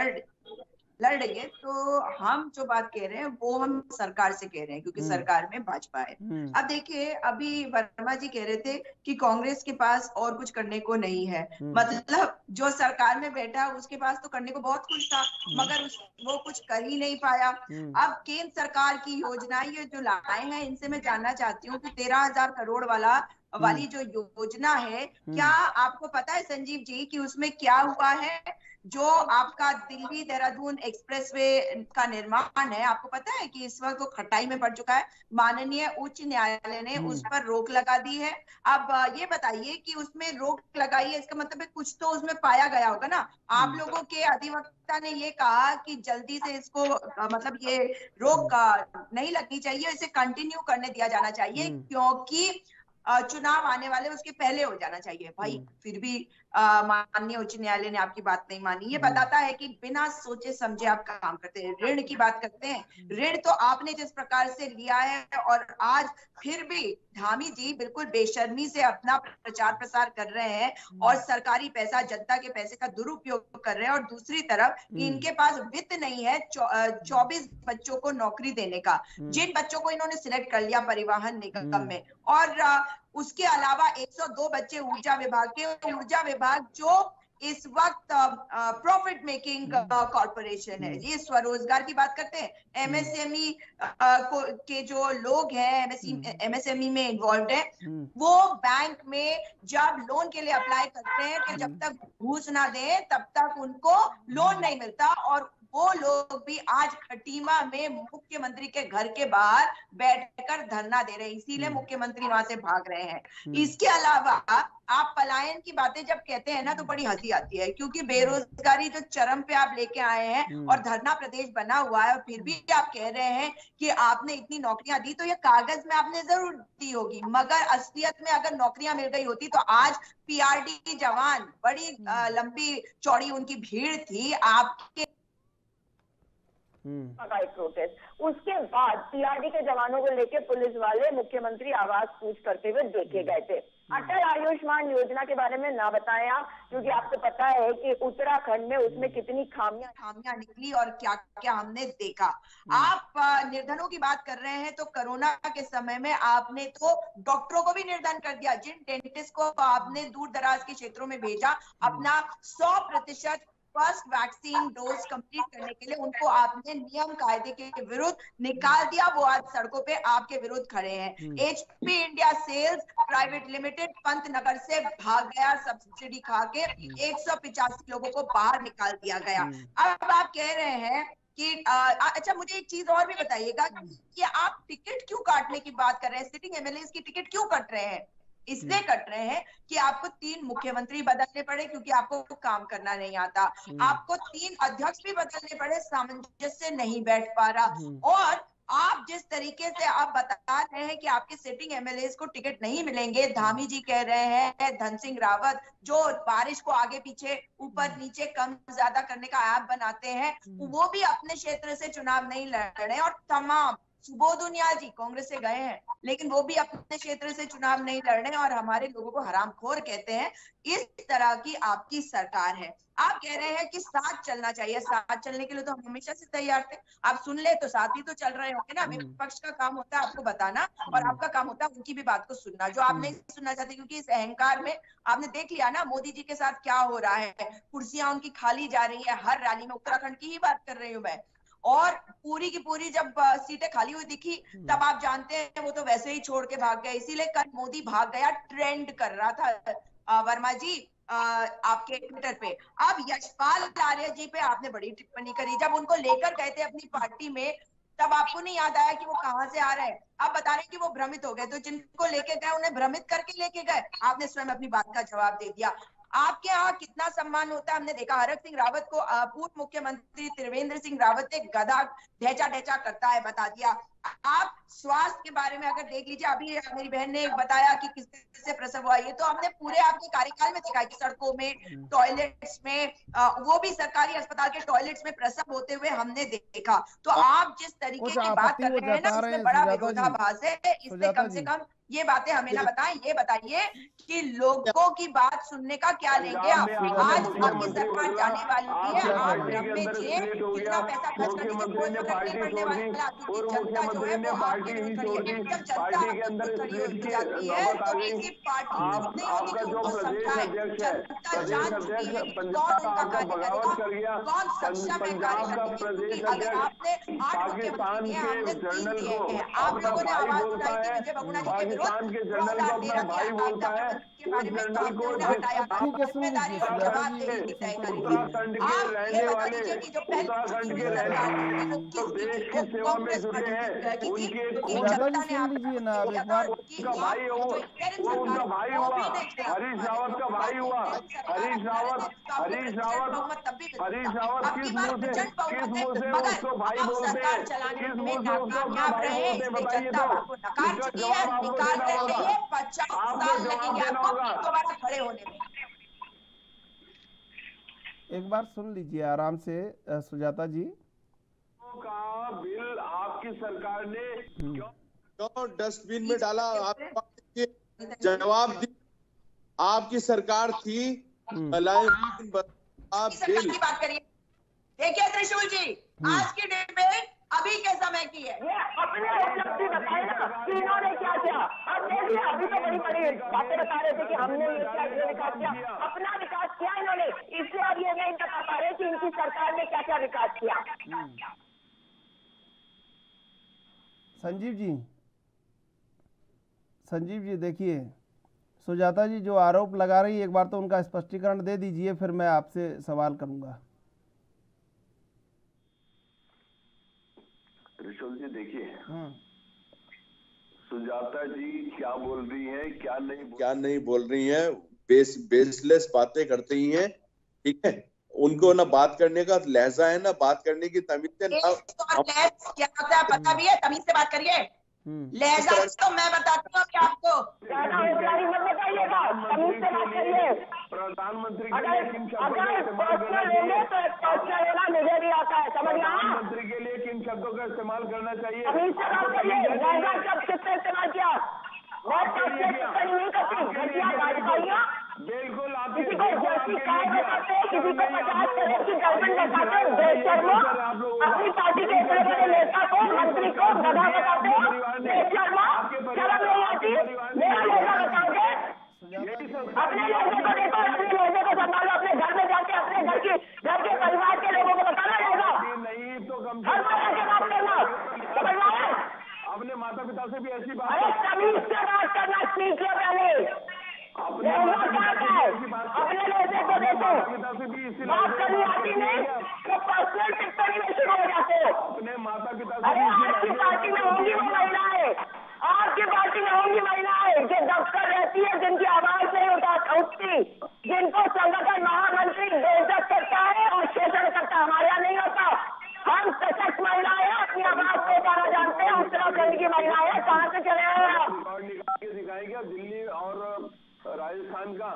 लड़ेंगे तो हम जो बात कह रहे हैं वो हम सरकार से कह रहे हैं, क्योंकि सरकार में भाजपा है। अब देखिए, अभी वर्मा जी कह रहे थे कि कांग्रेस के पास और कुछ करने को नहीं है, मतलब जो सरकार में बैठा उसके पास तो करने को बहुत कुछ था, मगर वो कुछ कर ही नहीं पाया। अब केंद्र सरकार की योजनाएं ये जो लाए हैं, इनसे मैं जानना चाहती हूँ कि 13,000 करोड़ वाली जो योजना है, क्या आपको पता है संजीव जी कि उसमें क्या हुआ है? जो आपका दिल्ली देहरादून एक्सप्रेसवे का निर्माण है, आपको पता है कि इस वक्त वो खटाई में पड़ चुका है। माननीय उच्च न्यायालय ने उस पर रोक लगा दी है। अब ये बताइए कि उसमें रोक लगाई है, इसका मतलब है कुछ तो उसमें पाया गया होगा ना। आप लोगों के अधिवक्ता ने ये कहा कि जल्दी से इसको मतलब ये रोक नहीं लगनी चाहिए, इसे कंटिन्यू करने दिया जाना चाहिए, क्योंकि चुनाव आने वाले उसके पहले हो जाना चाहिए। भाई फिर भी माननीय उच्च न्यायालय ने आपकी बात नहीं मानी। ये बताता है कि बिना सोचे समझे आप काम करते हैं। ऋण की बात करते हैं, ऋण तो आपने जिस प्रकार से लिया है, और आज फिर भी धामी जी बिल्कुल बेशर्मी से अपना प्रचार प्रसार कर रहे हैं और सरकारी पैसा, जनता के पैसे का दुरुपयोग कर रहे हैं। और दूसरी तरफ इनके पास वित्त नहीं है 24 बच्चों को नौकरी देने का, जिन बच्चों को इन्होंने सिलेक्ट कर लिया परिवहन निगम में, और उसके अलावा 102 बच्चे ऊर्जा विभाग के। ऊर्जा विभाग जो इस वक्त प्रॉफिट मेकिंग कॉर्पोरेशन है, ये स्वरोजगार की बात करते हैं। एमएसएमई के जो लोग हैं एमएसएमई में इन्वॉल्व है, वो बैंक में जब लोन के लिए अप्लाई करते हैं कि जब तक घूस ना दें तब तक उनको लोन नहीं मिलता, और वो लोग भी आज खटीमा में मुख्यमंत्री के घर के बाहर बैठकर धरना दे रहे हैं, इसीलिए मुख्यमंत्री वहां से भाग रहे हैं। इसके अलावा आप पलायन की बातें जब कहते हैं ना तो बड़ी हंसी आती है, क्योंकि बेरोजगारी जो चरम पे आप लेके आए हैं और धरना प्रदेश बना हुआ है, और फिर भी आप कह रहे हैं कि आपने इतनी नौकरियां दी, तो ये कागज में आपने जरूर दी होगी, मगर असलियत में अगर नौकरियां मिल गई होती तो आज पीआरडी जवान, बड़ी लंबी चौड़ी उनकी भीड़ थी आपके प्रोटेस्ट। उसके बाद पीआरडी के जवानों को लेकर पुलिस वाले मुख्यमंत्री आवाज पूछ करते हुए देखे गए थे। अटल आयुष्मान योजना के बारे में ना बताएं आप, क्योंकि आपको पता है कि उत्तराखंड में उसमें कितनी खामियां निकली और क्या क्या हमने देखा। आप निर्धनों की बात कर रहे हैं, तो कोरोना के समय में आपने तो डॉक्टरों को भी निर्धन कर दिया। जिन डेंटिस्ट को आपने दूर दराज के क्षेत्रों में भेजा अपना 100% फर्स्ट वैक्सीन डोज कंप्लीट करने के लिए, उनको आपने नियम कायदे के विरुद्ध निकाल दिया। वो आज सड़कों पे आपके विरुद्ध खड़े हैं। HP India sales private limited Pantnagar से भाग गया, सब्सिडी खा के 185 लोगों को बाहर निकाल दिया गया। अब आप कह रहे हैं कि अच्छा, मुझे एक चीज और भी बताइएगा कि आप टिकट क्यों काटने की बात कर रहे हैं? सिटिंग एमएलए की टिकट क्यों कट रहे हैं? इसलिए कट रहे हैं कि आपको 3 मुख्यमंत्री बदलने पड़े, क्योंकि आपको काम करना नहीं आता। आपको 3 अध्यक्ष भी बदलने पड़े, सामंजस्य नहीं बैठ पा रहा। और आप जिस तरीके से आप बता रहे हैं कि आपके सिटिंग एमएलए को टिकट नहीं मिलेंगे, धामी जी कह रहे हैं, धन सिंह रावत जो बारिश को आगे पीछे ऊपर नीचे कम ज्यादा करने का ऐप बनाते हैं, वो भी अपने क्षेत्र से चुनाव नहीं लड़ रहे। और तमाम सुबोध उनियाल जी कांग्रेस से गए हैं, लेकिन वो भी अपने क्षेत्र से चुनाव नहीं लड़ रहे और हमारे लोगों को हरामखोर कहते हैं। इस तरह की आपकी सरकार है। आप कह रहे हैं कि साथ चलना चाहिए, साथ चलने के लिए तो हम हमेशा से तैयार थे। आप सुन ले तो साथ ही तो चल रहे होंगे ना। विपक्ष का काम होता है आपको बताना, और आपका काम होता है उनकी भी बात को सुनना जो आप नहीं सुनना चाहते, क्योंकि इस अहंकार में आपने देख लिया ना मोदी जी के साथ क्या हो रहा है। कुर्सियां उनकी खाली जा रही है हर रैली में, उत्तराखंड की ही बात कर रही हूँ मैं। और पूरी की पूरी जब सीटें खाली हुई दिखी तब आप जानते हैं वो तो वैसे ही छोड़ के भाग गए। इसीलिए कल मोदी भाग गया, ट्रेंड कर रहा था वर्मा जी आपके ट्विटर पे। अब यशपाल आर्य जी पे आपने बड़ी टिप्पणी करी, जब उनको लेकर गए थे अपनी पार्टी में तब आपको नहीं याद आया कि वो कहां से आ रहे हैं। आप बता रहे हैं कि वो भ्रमित हो गए, तो जिनको लेके गए उन्हें भ्रमित करके लेके गए। आपने स्वयं अपनी बात का जवाब दे दिया। आपके यहाँ कितना सम्मान होता है हमने देखा। हरक सिंह रावत को पूर्व मुख्यमंत्री त्रिवेंद्र सिंह रावत ने गधा ढेचा ढेचा करता है बता दिया। आप स्वास्थ्य के बारे में अगर देख लीजिए, अभी मेरी बहन ने बताया कि किस तरह से प्रसव हुआ, ये तो हमने पूरे आपके कार्यकाल में देखा है कि सड़कों में, टॉयलेट्स में, वो भी सरकारी अस्पताल के टॉयलेट्स में प्रसव होते हुए हमने देखा। तो आप जिस तरीके की बात कर रहे हैं ना, उसमें बड़ा विरोधाभास है। इससे कम से कम ये बातें हमें ना बताएं, ये बताइए कि लोगों की बात सुनने का क्या लेंगे आप। आज आपकी सरकार जाने वाली है, आप भ्रम में जिए, कितना पैसा खर्च करने से कोई फर्क नहीं पड़ने वाला, क्योंकि जनता जो है वो आपके विरुद्ध खड़ी है। जब जनता आपके विरुद्ध खड़ी हो जाती है तो किसी पार्टी नहीं होगी कि उनको समझाए। जनता जान चुकी है कि कौन उनका कार्य करेगा, कौन सक्षम है कार्य करने के लिए। अगर आपने 8 मुख्यमंत्री दिए, हमने 3 दिए हैं, आप लोगों ने आवाज उठाई थी विजय बहुगुणा जी के पाकिस्तान के जनरल को अपना भाई बोलता है, उस जनरल को उत्तराखंड के रहने वाले, उत्तराखंड के रहने तो देश की सेवा में जुटे हैं, उनके उनका भाई वो उनका भाई हुआ, हरीश रावत का भाई हुआ। हरीश रावत किस मुंह से उसको भाई बोलते हैं, किस मुंह से उसको अपना भाई बोलते हैं, बताइए तो। इसका जवाब आपको देना होगा, आपको जवाब देना होगा। खड़े होने में एक बार सुन लीजिए आराम से सुजाता जी। का बिल आपकी सरकार ने क्यों डस्टबिन में डाला? आपके जवाब दी, आपकी सरकार थी। आप बिल बात करिए। देखिए त्रिशूल जी, आज की डिबेट अभी के समय की है। ये अपने उपलब्धि बताए ना कि इन्होंने क्या किया। अब देखिए अभी तो बड़ी बड़ी बातें बता रहे थे कि हमने ये क्या विकास किया, अपना विकास किया इन्होंने। इसलिए अब ये नहीं बता पा रहे कि इनकी सरकार ने क्या क्या विकास किया। संजीव जी देखिए, सुजाता जी जो आरोप लगा रही है, एक बार तो उनका स्पष्टीकरण दे दीजिए, फिर मैं आपसे सवाल करूंगा। त्रिशूल जी देखिए, सुजाता जी क्या बोल रही हैं, क्या नहीं बोल रही हैं, बेसलेस बातें करती हैं। ठीक है, उनको ना बात करने का लहजा है, ना बात करने की तमीज है। क्या होता है पता भी है, तमीज से बात करिए। लहजा तो मैं बताती हूँ कि आपको मत बताइएगा, तमीज से बात करिए। प्रधानमंत्री अगर मुझे भी आता है, समझ गया। प्रधानमंत्री के लिए किन शब्दों का इस्तेमाल करना चाहिए? तमीज से बात करिए। लहजा शब्द किसने इस्तेमाल किया? बिल्कुल आप किसी को जैसी काय बताते हैं, किसी को 50 करोड़ की गर्दन बताते हैं, बेशर्मो। अपनी पार्टी के इतने बड़े नेता को, मंत्री को गधा बताते हो, बेशर्मो। शर्म नहीं आती? मेरा लहजा बताओगे? अपने लहजे को देखो, अपने लहजे को संभालो, अपने घर में जाके अपने घर के परिवार के लोगों को बताना रहेगा। नहीं तो कम हर बार के बात करना, समझ रहे? अपने माता पिता से भी ऐसी बात। अरे तमीज से बात करना सीखिए पहले। अपने लहजे को देखो, बात करनी आती नहीं तो पर्सनल टिप्पणी में शुरू हो जाते हैं। अपने माता पिता अरे आपकी पार्टी में होंगी वो महिलाएं, आपकी पार्टी में होंगी महिलाएं जो दफ्तर रहती है, जिनकी आवाज नहीं उठती, जिनको संगठन महामंत्री बेइज्जत करता है और शोषण करता है। हमारे यहाँ नहीं होता। हम सशक्त महिलाएं, अपनी आवाज को उठाना जानते हैं। उत्तराखंड की महिलाएं कहाँ से चले आए आप? दिखाएंगे दिल्ली और राजस्थान का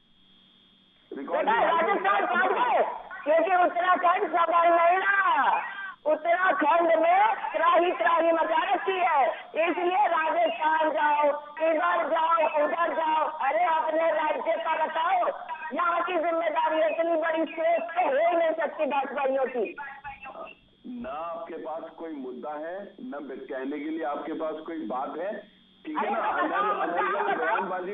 राजस्थान पहुंच गए, क्योंकि उत्तराखंड सबल नहीं रहा। उत्तराखंड में त्राही मचा रखी है, इसलिए राजस्थान जाओ, इधर जाओ, उधर जाओ। अरे अपने राज्य का बताओ। यहाँ की जिम्मेदारी इतनी बड़ी सोच तो हो ही नहीं सकती भाजपाइयों की। ना आपके पास कोई मुद्दा है, न कहने के लिए आपके पास कोई बात है। ठीक है ना, अनर्गल बयानबाजी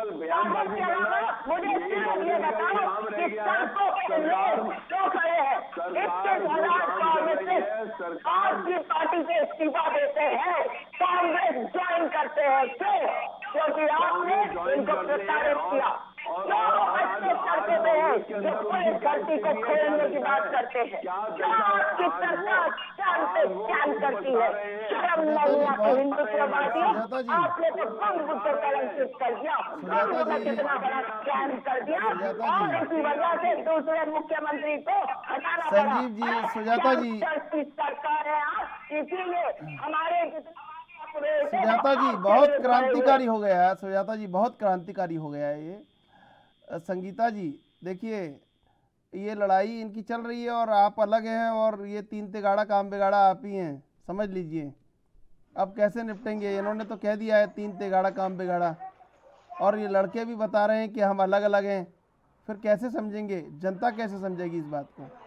करना मुझे इसलिए बताओ कि सबको खड़े हैं। आपकी पार्टी के इस्तीफा देते हैं, कांग्रेस ज्वाइन करते हैं। क्यों? क्योंकि आपने इनको प्रताड़ित किया। जो अच्छे सड़कों पे है, जो पुलिस भर्ती को खोलने की बात करते हैं, जो आपकी सरकार स्कैम पे स्कैम करती है। शर्म नहीं आती हिंदुत्ववादियों, आपने तो बंग को कलंकित कर दिया, बंग में कितना बड़ा स्कैम कर दिया और इसी वजह से दूसरे मुख्यमंत्री को हटाना पड़ा। संजीव जी, सुजाता जी, की सरकार है आप, इसीलिए हमारे सुजाता जी बहुत क्रांतिकारी हो गया है। सुजाता जी बहुत क्रांतिकारी हो गया है ये। संगीता जी देखिए, ये लड़ाई इनकी चल रही है और आप अलग हैं और ये तीन तिगाड़ा काम बिगाड़ा आप ही हैं, समझ लीजिए। अब कैसे निपटेंगे? इन्होंने तो कह दिया है तीन तिगाड़ा काम बिगाड़ा, और ये लड़के भी बता रहे हैं कि हम अलग अलग हैं। फिर कैसे समझेंगे? जनता कैसे समझेगी इस बात को?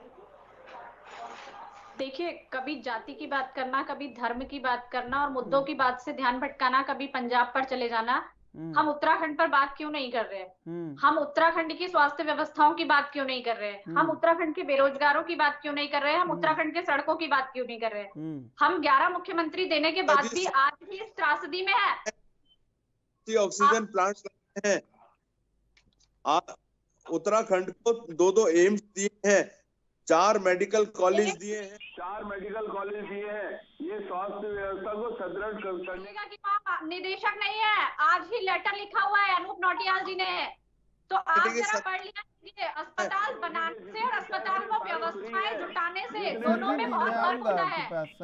देखिए, कभी जाति की बात करना, कभी धर्म की बात करना और मुद्दों की बात से ध्यान भटकाना, कभी पंजाब पर चले जाना। हम उत्तराखंड पर बात क्यों नहीं कर रहे हैं? हम उत्तराखंड की स्वास्थ्य व्यवस्थाओं की बात क्यों नहीं कर रहे हैं? हम उत्तराखंड के बेरोजगारों की बात क्यों नहीं कर रहे हैं? हम उत्तराखंड के सड़कों की बात क्यों नहीं कर रहे हैं? हम 11 मुख्यमंत्री देने के बाद भी आज भी इस त्रासदी में है। ऑक्सीजन प्लांट्स हैं, उत्तराखंड को 2 एम्स दिए हैं, 4 मेडिकल कॉलेज दिए हैं, 4 मेडिकल कॉलेज दिए हैं। ये स्वास्थ्य व्यवस्था को सुदृढ़ करने का निदेशक नहीं है। आज ही लेटर लिखा हुआ है अनूप नौटियाल जी ने, तो आप जरा पढ़ लिया। अस्पताल बनाने से और अस्पताल में व्यवस्थाएं जुटाने से दोनों में बहुत फर्क होता है।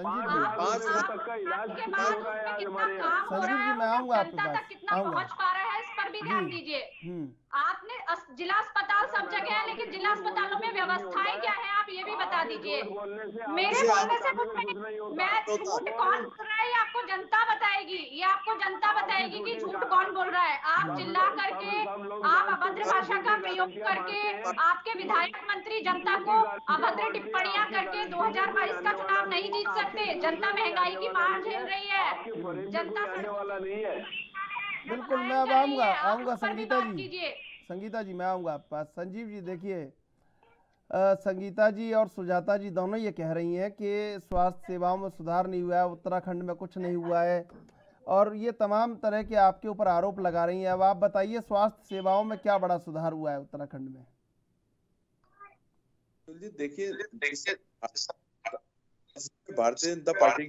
जनता तक कितना पहुंच पा रहा है, इस पर भी ध्यान दीजिए। आपने जिला अस्पताल सब जगह है, लेकिन जिला अस्पतालों में व्यवस्थाएं क्या है आप ये भी बता दीजिए। मेरे बोलने से कुछ नहीं, मैं झूठ कौन बोल रहा है ये आपको जनता बताएगी। ये आपको जनता बताएगी कि झूठ कौन बोल रहा है। आप चिल्ला करके, आप अभद्र भाषा का प्रयोग करके, आपके विधायक मंत्री जनता को अभद्र टिप्पणियां करके 2022 का चुनाव नहीं जीत सकते। जनता महंगाई की मार झेल रही है, जनता वाला नहीं है। बिल्कुल, मैं अब आऊंगा संगीता जी मैं आऊंगा आपके पास। संजीव जी देखिए, संगीता जी और सुजाता जी दोनों ये कह रही हैं कि स्वास्थ्य सेवाओं में सुधार नहीं हुआ है, उत्तराखंड में कुछ नहीं हुआ है, और ये तमाम तरह के आपके ऊपर आरोप लगा रही हैं। अब आप बताइए, स्वास्थ्य सेवाओं में क्या बड़ा सुधार हुआ है उत्तराखंड में? देखिए, भारतीय जनता पार्टी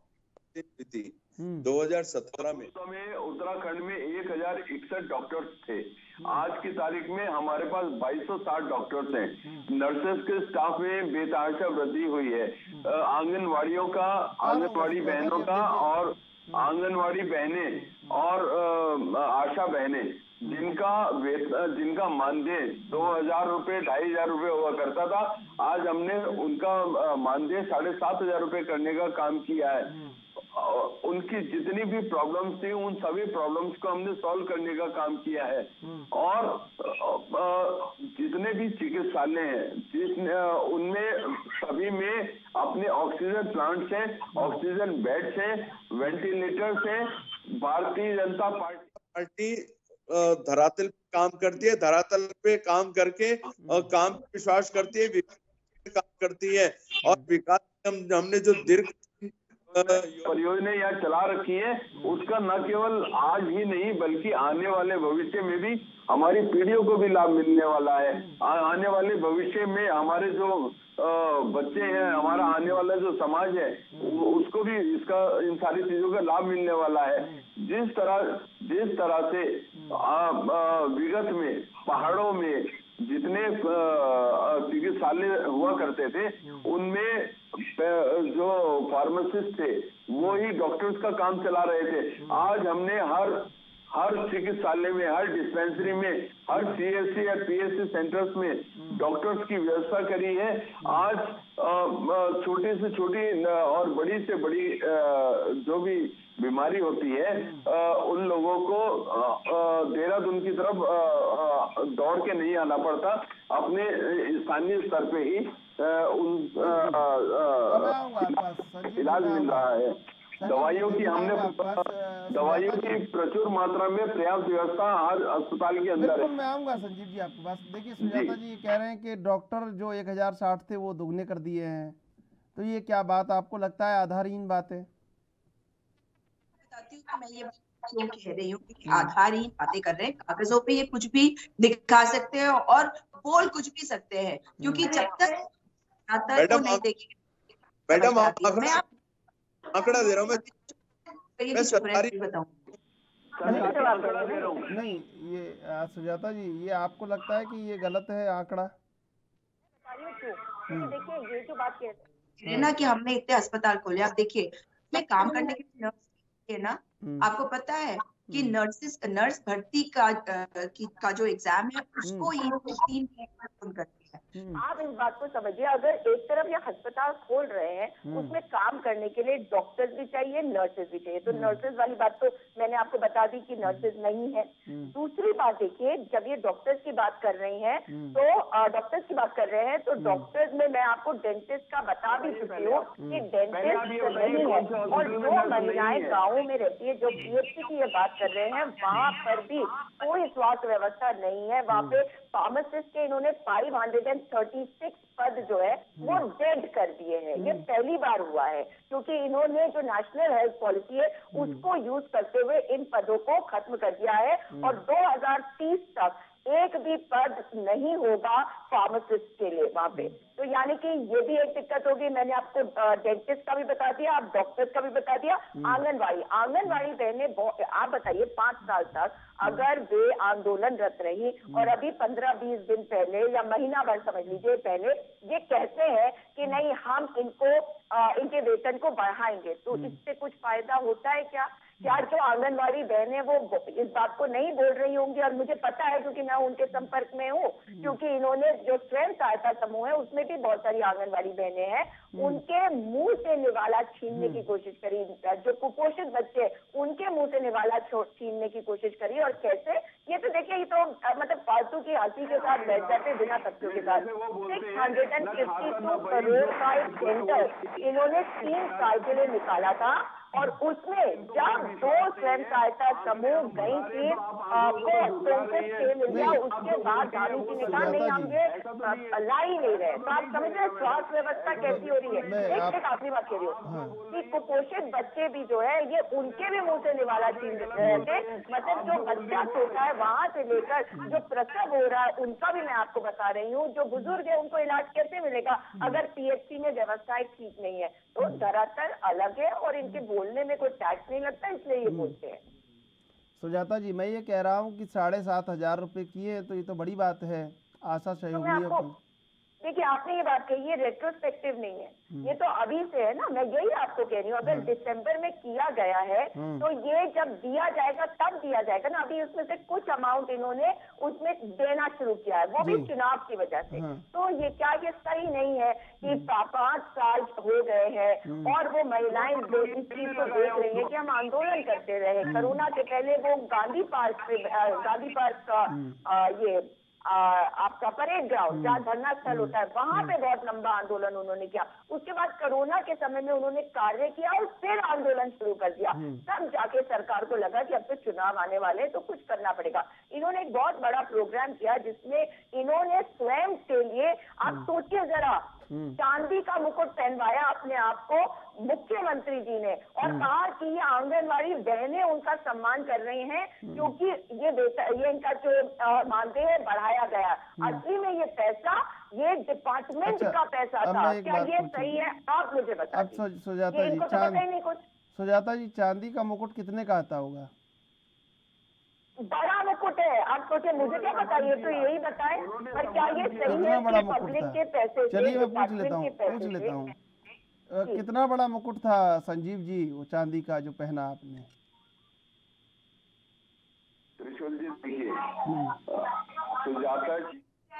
की 2017 में उत्तराखंड में 1061 डॉक्टर्स थे। आज की तारीख में हमारे पास 2260 डॉक्टर्स हैं। नर्सेस के स्टाफ में बेतहाशा वृद्धि हुई है। आंगनवाड़ियों का, आंगनवाड़ी बहनों का और आंगनवाड़ी बहनें और आशा बहनें जिनका मानदेय 2000 रुपए 2500 रुपए हुआ करता था, आज हमने उनका मानदेय 7500 रुपए करने का काम किया है। उनकी जितनी भी प्रॉब्लम्स थी उन सभी प्रॉब्लम्स को हमने सॉल्व करने का काम किया है। और जितने भी चिकित्सालय हैं उनमें सभी में अपने ऑक्सीजन प्लांट्स हैं, ऑक्सीजन बेड्स हैं, वेंटिलेटर्स हैं। भारतीय जनता पार्टी धरातल पे काम करती है, धरातल पे काम करके काम पे विश्वास करती है, विकास काम करती है। और विकास हमने जो दीर्घ परियोजनाएं यहाँ चला रखी है, उसका न केवल आज ही नहीं बल्कि आने वाले भविष्य में भी हमारी पीढ़ियों को भी लाभ मिलने वाला है। आने वाले भविष्य में हमारे जो बच्चे हैं, हमारा आने वाला जो समाज है, उसको भी इन सारी चीजों का लाभ मिलने वाला है। जिस तरह से विगत में पहाड़ों में जितने चिकित्सालय हुआ करते थे, उनमें जो फार्मासिस्ट थे वो ही डॉक्टर्स का काम चला रहे थे। आज हमने हर चिकित्सालय में, हर डिस्पेंसरी में, हर सीएससी या पीएससी सेंटर्स में डॉक्टर्स की व्यवस्था करी है। आज छोटी से छोटी और बड़ी से बड़ी जो भी बीमारी होती है, उन लोगों को देहरादून की तरफ दौड़ के नहीं आना पड़ता, अपने स्थानीय स्तर पे ही इलाज मिल रहा है। दवाइयों की हमने दवाइयों की प्रचुर मात्रा में पर्याप्त व्यवस्था हर अस्पताल के अंदर बिल्कुल है। मैं आऊंगा संजीव जी आपके पास। देखिए सुजाता जी ये कह रहे हैं कि डॉक्टर जो 1060 थे वो दुगने कर दिए हैं, तो ये क्या बात आपको लगता है आधारहीन बात है? बताती हूँ कि मैं ये क्यों कह रही हूँ कि आधारहीन बातें कर रहे हैं। कागजों पे ये कुछ भी दिखा सकते हैं और बोल कुछ भी सकते हैं, क्योंकि जब तक को नहीं देखेंगे। मैडम आप आंकड़ा दे रहा हूँ मैं सरकारी नहीं ये सुजाता जी ये आपको लगता है कि ये गलत है आंकड़ा? देखिए ये जो बात कह रहे हैं ना कि हमने इतने अस्पताल खोले, आप देखिए मैं काम करने के लिए नर्स है ना, आपको पता है कि नर्स भर्ती का जो एग्जाम है उसको ये 3 करती है। आप इस बात को समझिए, अगर एक तरफ ये अस्पताल खोल रहे हैं उसमें काम करने के लिए डॉक्टर्स भी चाहिए, नर्सेज भी चाहिए, तो नर्सेज वाली बात तो मैंने आपको बता दी कि नर्सेज नहीं है। दूसरी बात देखिए, जब ये डॉक्टर्स की बात कर रही हैं तो डॉक्टर्स की बात कर रहे हैं तो डॉक्टर्स में मैं आपको डेंटिस्ट का बता भी चुकी हूँ कि डेंटिस्ट नहीं है। और जो महिलाएं गाँव में रहती है, जो PHC की ये बात कर रहे हैं, वहाँ पर भी कोई स्वास्थ्य व्यवस्था नहीं है। वहाँ पे फार्मासिस्ट के इन्होंने 536 पद जो है वो डेड कर दिए हैं। ये पहली बार हुआ है, क्योंकि इन्होंने जो नेशनल हेल्थ पॉलिसी है उसको यूज करते हुए इन पदों को खत्म कर दिया है और 2030 तक एक भी पद नहीं होगा फार्मासिस्ट के लिए वहाँ पे। तो यानी कि ये भी एक दिक्कत होगी। मैंने आपको डेंटिस्ट का भी बता दिया, आप डॉक्टर्स का भी बता दिया। आंगनवाड़ी बहनें, आप बताइए 5 साल तक अगर वे आंदोलनरत रही और अभी 15-20 दिन पहले या महीना भर समझ लीजिए पहले ये कहते हैं कि नहीं हम इनके वेतन को बढ़ाएंगे, तो इससे कुछ फायदा होता है क्या? जो आंगनवाड़ी बहनें वो इस बात को नहीं बोल रही होंगी, और मुझे पता है क्योंकि मैं उनके संपर्क में हूँ, क्योंकि इन्होंने जो स्वयं सहायता समूह है उसमें भी बहुत सारी आंगनवाड़ी बहनें हैं, उनके मुंह से निवाला छीनने की कोशिश करी। जो कुपोषित बच्चे उनके मुंह से निवाला छीनने की कोशिश करी। और कैसे, ये तो देखिए ये तो मतलब फालतू की हंसी के साथ बैठ जाते बिना तथ्यों के साथ। 652 करोड़ का एक सेंटर इन्होंने 3 साल के लिए निकाला था, और उसमें जब 2 स्वयं सहायता समूह गई थी उसके बाद गांधी जी ने कहा नहीं हम ये ला ही नहीं रहे। तो आप समझ रहे स्वास्थ्य व्यवस्था कैसी हो रही है। एक आखिरी बात कह रही हूँ कि कुपोषित बच्चे भी जो है ये उनके भी मुंह से निवाला छीन रहे थे। मतलब जो बच्चा छोटा है वहां से लेकर जो प्रसव हो रहा है उनका भी मैं आपको बता रही हूँ। जो बुजुर्ग है उनको इलाज कैसे मिलेगा अगर PHC में व्यवस्थाएं ठीक नहीं है? तो धरातल अलग है और इनके बोलने में कोई टैक्स नहीं लगता, इसलिए ये बोलते हैं। सुजाता जी मैं ये कह रहा हूँ कि 7,500 रुपये किए तो ये तो बड़ी बात है। आशा सहयोगियों की देखिए आपने ये बात कही है, रेट्रोस्पेक्टिव नहीं है, ये तो अभी से है ना। मैं यही आपको कह रही हूँ, अगर दिसंबर में किया गया है तो ये जब दिया जाएगा तब दिया जाएगा ना। अभी उसमें से कुछ अमाउंट इन्होंने उसमें देना शुरू किया है, वो भी चुनाव की वजह से। तो ये क्या ये सही नहीं है कि 5 साल हो गए हैं और वो महिलाएं इस चीज को देख रही है कि हम आंदोलन करते रहे। कोरोना के पहले वो गांधी पार्क का ये आपका परेड ग्राउंड जहाँ धरना स्थल होता है वहां पे बहुत लंबा आंदोलन उन्होंने किया। उसके बाद कोरोना के समय में उन्होंने कार्य किया और फिर आंदोलन शुरू कर दिया। तब जाके सरकार को लगा कि अब तो चुनाव आने वाले तो कुछ करना पड़ेगा। इन्होंने एक बहुत बड़ा प्रोग्राम किया जिसमें इन्होंने स्वयं के लिए, आप सोचिए जरा, चांदी का मुकुट पहनवाया अपने आप को मुख्यमंत्री जी ने और कहा कि ये आंगनवाड़ी बहनें उनका सम्मान कर रही हैं क्योंकि ये इनका जो मानदेय है बढ़ाया गया। असली में ये पैसा ये डिपार्टमेंट का पैसा था। क्या ये सही है? आप मुझे बताइए। सुजाता जी, सुजाता जी चांदी का मुकुट कितने का आता होगा? बड़ा मुकुट है। आप सोचिए, मुझे क्या पता, ये तो यही बताए। पर क्या ये सही है कि पब्लिक के पैसे? चलिए मैं पूछ लेता हूँ कितना बड़ा मुकुट था संजीव जी वो चांदी का जो पहना आपने? त्रिशूल जी देखिए, सुजाता जी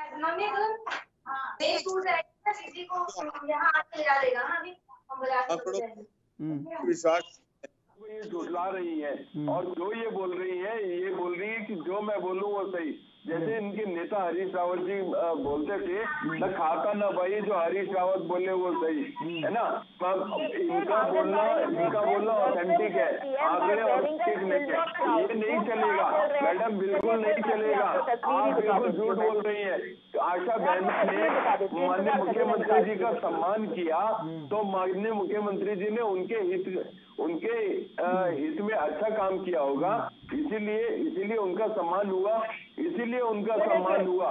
विश्वास ये झुठला रही है और जो ये बोल रही है कि जो मैं बोलूं वो सही। जैसे इनके नेता हरीश रावत जी बोलते थे, न खाता न भाई, जो हरीश रावत बोले वो सही है ना। इनका बोलना ऑथेंटिक है, आंकड़े ऑथेंटिक नहीं है, ये नहीं चलेगा मैडम, बिल्कुल नहीं चलेगा। आप बिल्कुल झूठ बोल रही है। आशा बहन ने माननीय मुख्यमंत्री जी का सम्मान किया, तो माननीय मुख्यमंत्री जी ने उनके हित में अच्छा काम किया होगा, इसीलिए उनका सम्मान हुआ, इसीलिए उनका सम्मान हुआ।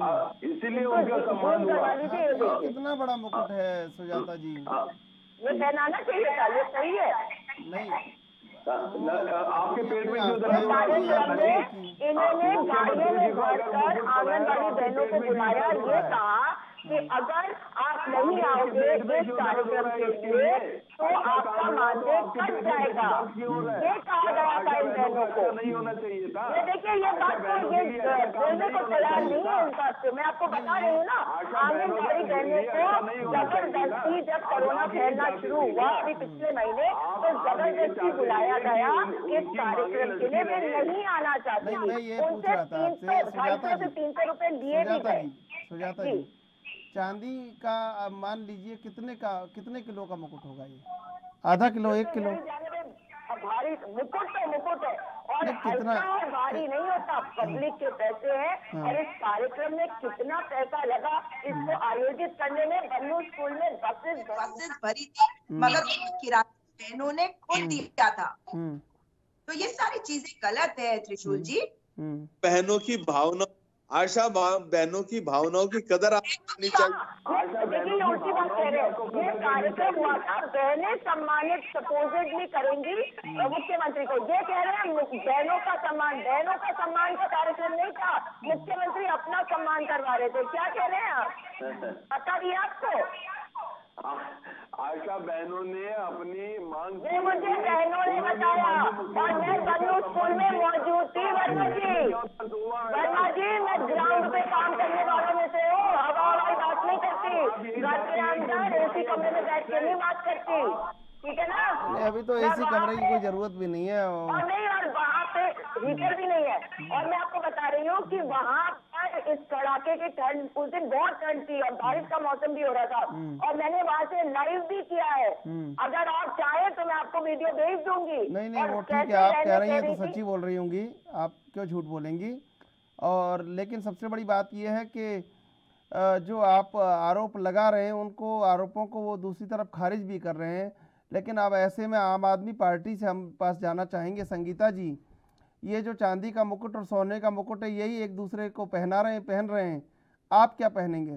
कितना बड़ा मुकुट है सुजाता जी, ये पहनाना चाहिए था, ये सही है नहीं आपके पेट में जो इन्होंने गाड़ियों में भरकर आंगनबाड़ी बहनों को बुलाया, ये कहा कि अगर आप नहीं आओगे इस कार्यक्रम के लिए तो आपका मानदेय कट जाएगा, ये कहा गया था इन बहनों को। नहीं होना चाहिए था। ये देखिए, ये बात तो ये बोलने को तैयार नहीं है इस बात से। मैं आपको बता रही हूँ ना, आंगनबाड़ी बहनों को जबरदस्ती जब कोरोना फैलना शुरू हुआ अभी पिछले महीने, तो जबरदस्ती बुलाया गया इस कार्यक्रम के लिए। वे नहीं आना चाहती, उनसे 250 से 300 रुपए लिए भी गए। सुजाता जी, चांदी का मान लीजिए कितने किलो का मुकुट होगा ये? आधा किलो, 1 किलो? भारी मुकुट है और कितना भारी नहीं होता, पब्लिक के पैसे हैं। और इस कार्यक्रम में कितना पैसा लगा इसको आयोजित करने में। बन्नू स्कूल में बसेस भरी थी, मगर किराया बहनों ने खुद दिया था। तो ये सारी चीजें गलत है त्रिशूल जी। बहनों की भावना, आशा बहनों की भावनाओं की कदर करनी चाहिए। देखिए, उल्टी बात कह रहे हैं। ये कार्यक्रम हुआ था, बहनें सम्मानित सपोजिटली करेंगी मुख्यमंत्री को। ये कह रहे हैं बहनों का सम्मान का कार्यक्रम नहीं था, मुख्यमंत्री अपना सम्मान करवा रहे थे। क्या कह रहे हैं आप, पता नहीं आपको? आशा बहनों ने अपनी मांग, ये मुझे बहनों ने बताया और मैं बन्नू स्कूल में मौजूद थी। वर्मा जी, मैं ग्राउंड पे काम करने वालों में से हूँ। हवा बात नहीं करती, घर के अंदर एसी कमरे में बैठ के नहीं बात करती, ठीक है ना? अभी तो एसी कमरे की कोई जरूरत भी नहीं है और नहीं, और वहाँ पे हीटर भी नहीं है। और मैं आपको बता रही हूँ कि वहाँ पर इस कड़ाके की ठंड, उस दिन बहुत ठंड थी और बारिश का मौसम भी हो रहा था, और मैंने वहाँ से लाइव भी किया है। अगर आप चाहें तो मैं आपको वीडियो भेज दूंगी। नहीं वो ठीक है, आप कह रही हैं तो सच्ची बोल रही होंगी, आप क्यों झूठ बोलेंगी। और लेकिन सबसे बड़ी बात यह है कि जो आप आरोप लगा रहे हैं उनको, आरोपों को वो दूसरी तरफ खारिज भी कर रहे हैं। लेकिन अब ऐसे में आम आदमी पार्टी से हम पास जाना चाहेंगे। संगीता जी, ये जो चांदी का मुकुट और सोने का मुकुट है, यही एक दूसरे को पहन रहे हैं, आप क्या पहनेंगे?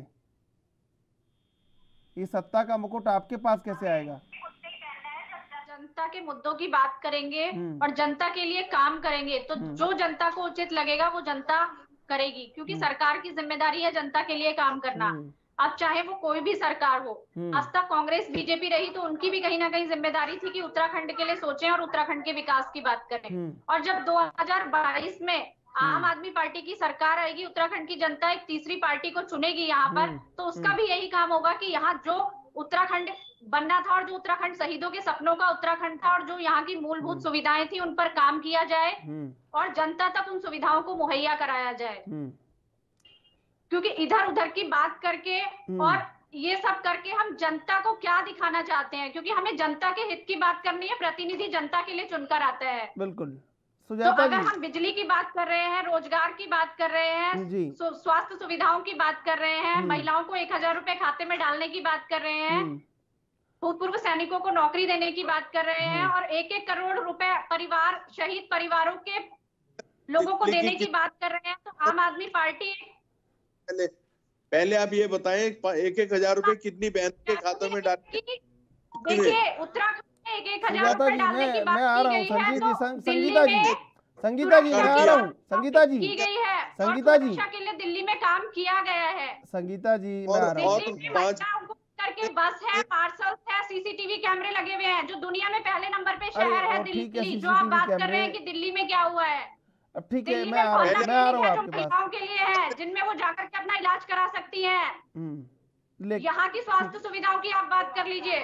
ये सत्ता का मुकुट आपके पास कैसे आएगा? जनता के मुद्दों की बात करेंगे और जनता के लिए काम करेंगे, तो जो जनता को उचित लगेगा वो जनता करेगी, क्योंकि सरकार की जिम्मेदारी है जनता के लिए काम करना। अब चाहे वो कोई भी सरकार हो, आज तक कांग्रेस बीजेपी रही तो उनकी भी कहीं ना कहीं जिम्मेदारी थी कि उत्तराखंड के लिए सोचें और उत्तराखंड के विकास की बात करें। और जब 2022 में आम आदमी पार्टी की सरकार आएगी, उत्तराखंड की जनता एक तीसरी पार्टी को चुनेगी यहाँ पर, तो उसका भी यही काम होगा कि यहाँ जो उत्तराखंड बनना था और जो उत्तराखंड शहीदों के सपनों का उत्तराखंड था और जो यहाँ की मूलभूत सुविधाएं थी उन पर काम किया जाए और जनता तक उन सुविधाओं को मुहैया कराया जाए। क्योंकि इधर उधर की बात करके और ये सब करके हम जनता को क्या दिखाना चाहते हैं, क्योंकि हमें जनता के हित की बात करनी है। प्रतिनिधि जनता के लिए चुनकर आता है। बिल्कुल। तो अगर हम बिजली की बात कर रहे हैं, रोजगार की बात कर रहे हैं, स्वास्थ्य सुविधाओं की बात कर रहे हैं, महिलाओं को 1000 रुपए खाते में डालने की बात कर रहे हैं, भूतपूर्व सैनिकों को नौकरी देने की बात कर रहे हैं और 1-1 करोड़ रुपए शहीद परिवारों के लोगों को देने की बात कर रहे हैं, तो आम आदमी पार्टी पहले आप ये बताएं 1-1 रुपए कितनी बहन के खातों में डालते? देखिए, उत्तराखंड में 1-1 रुपए डालने की बात की गई है, तो संगीता जी मैं आ रहा हूँ। संगीता जी की गई है, संगीता जी के लिए दिल्ली में काम किया गया है। संगीता जी मैं आ रहा हूँ। करके बस है, पार्सल्स है, सीसीटीवी कैमरे लगे हुए हैं, जो दुनिया में पहले नंबर पे शहर है दिल्ली। जो आप बात कर रहे हैं कि दिल्ली में क्या हुआ है, अब ठीक है, मैं आ रहा हूँ आपके पास। महिलाओं के लिए है जिनमें वो जाकर के अपना इलाज करा सकती हैं। यहाँ की स्वास्थ्य सुविधाओं की आप बात कर लीजिए।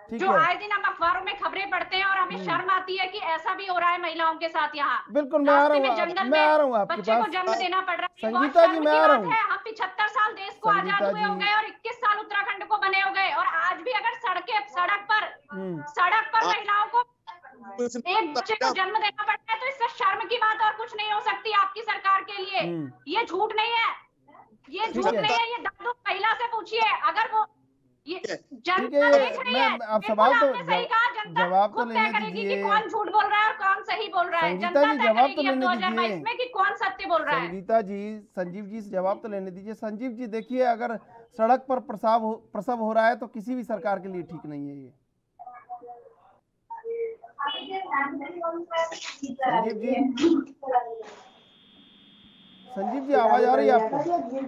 जो आए दिन हम अखबारों में खबरें पढ़ते हैं और हमें शर्म आती है कि ऐसा भी हो रहा है महिलाओं के साथ यहाँ। बिल्कुल मैं आ रहा हूँ, बच्चे को जन्म देना पड़ रहा है। संगीता जी मैं आ रहा हूँ। हम 75 साल देश को आजाद हुए हो गए और 21 साल उत्तराखंड को बने हो गए, और आज भी अगर सड़क पर महिलाओं को एक बच्चे को जन्म देना पड़ता है तो इससे शर्म की बात और कुछ नहीं हो सकती आपकी सरकार के लिए। ये झूठ नहीं है, ये झूठ नहीं है, ये दादू महिला से पूछिए। अगर वो ये जनता देख रही है, आप सवाल तो सही कहा, जनता जवाब तो खुद तय करेगी कि कौन झूठ बोल रहा है और कौन सही बोल रहा है। संगीता जी जवाब तो लेने 2022 में कि कौन सत्य बोल रहा है। संगीता जी, संजीव जी से जवाब तो लेने दीजिए। संजीव जी देखिए, अगर सड़क पर प्रसव हो रहा है तो किसी भी सरकार के लिए ठीक नहीं है ये। संजीव जी आवाज आ रही है आपको?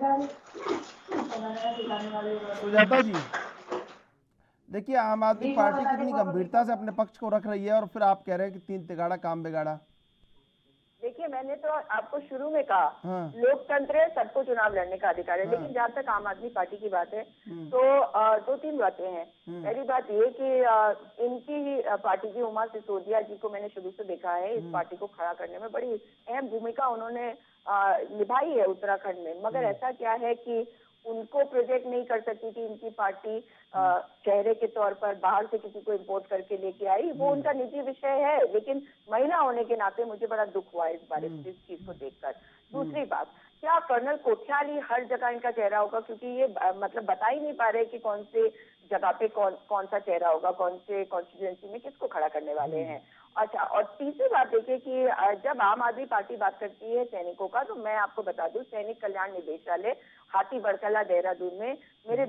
सुजाता जी देखिए, आम आदमी पार्टी कितनी गंभीरता से अपने पक्ष को रख रही है और फिर आप कह रहे हैं कि 3 तिगाड़ा काम बिगाड़ा। देखिए, मैंने तो आपको शुरू में कहा लोकतंत्र है, सबको चुनाव लड़ने का अधिकार है, लेकिन जहाँ तक आम आदमी पार्टी की बात है तो 2-3 बातें हैं। पहली बात ये कि इनकी ही पार्टी की उमा सिसोदिया जी को मैंने शुरू से देखा है, इस पार्टी को खड़ा करने में बड़ी अहम भूमिका उन्होंने निभाई है उत्तराखंड में। मगर ऐसा क्या है कि उनको प्रोजेक्ट नहीं कर सकती थी इनकी पार्टी चेहरे के तौर पर बाहर से किसी को इम्पोर्ट करके लेके आई, वो उनका निजी विषय है। लेकिन महिला होने के नाते मुझे बड़ा दुख हुआ इस बारे में, इस चीज को देखकर। दूसरी बात, क्या कर्नल कोठियाल ही हर जगह इनका चेहरा होगा? क्योंकि ये मतलब बता ही नहीं पा रहे कि कौन से जगह पे कौन सा चेहरा होगा, कौन से कॉन्स्टिट्यूएंसी में किसको खड़ा करने वाले हैं। अच्छा, और तीसरी बात देखिए कि जब आम आदमी पार्टी बात करती है सैनिकों का, तो मैं आपको बता दूं, सैनिक कल्याण निदेशालय हाथी बरकला देहरादून में मेरे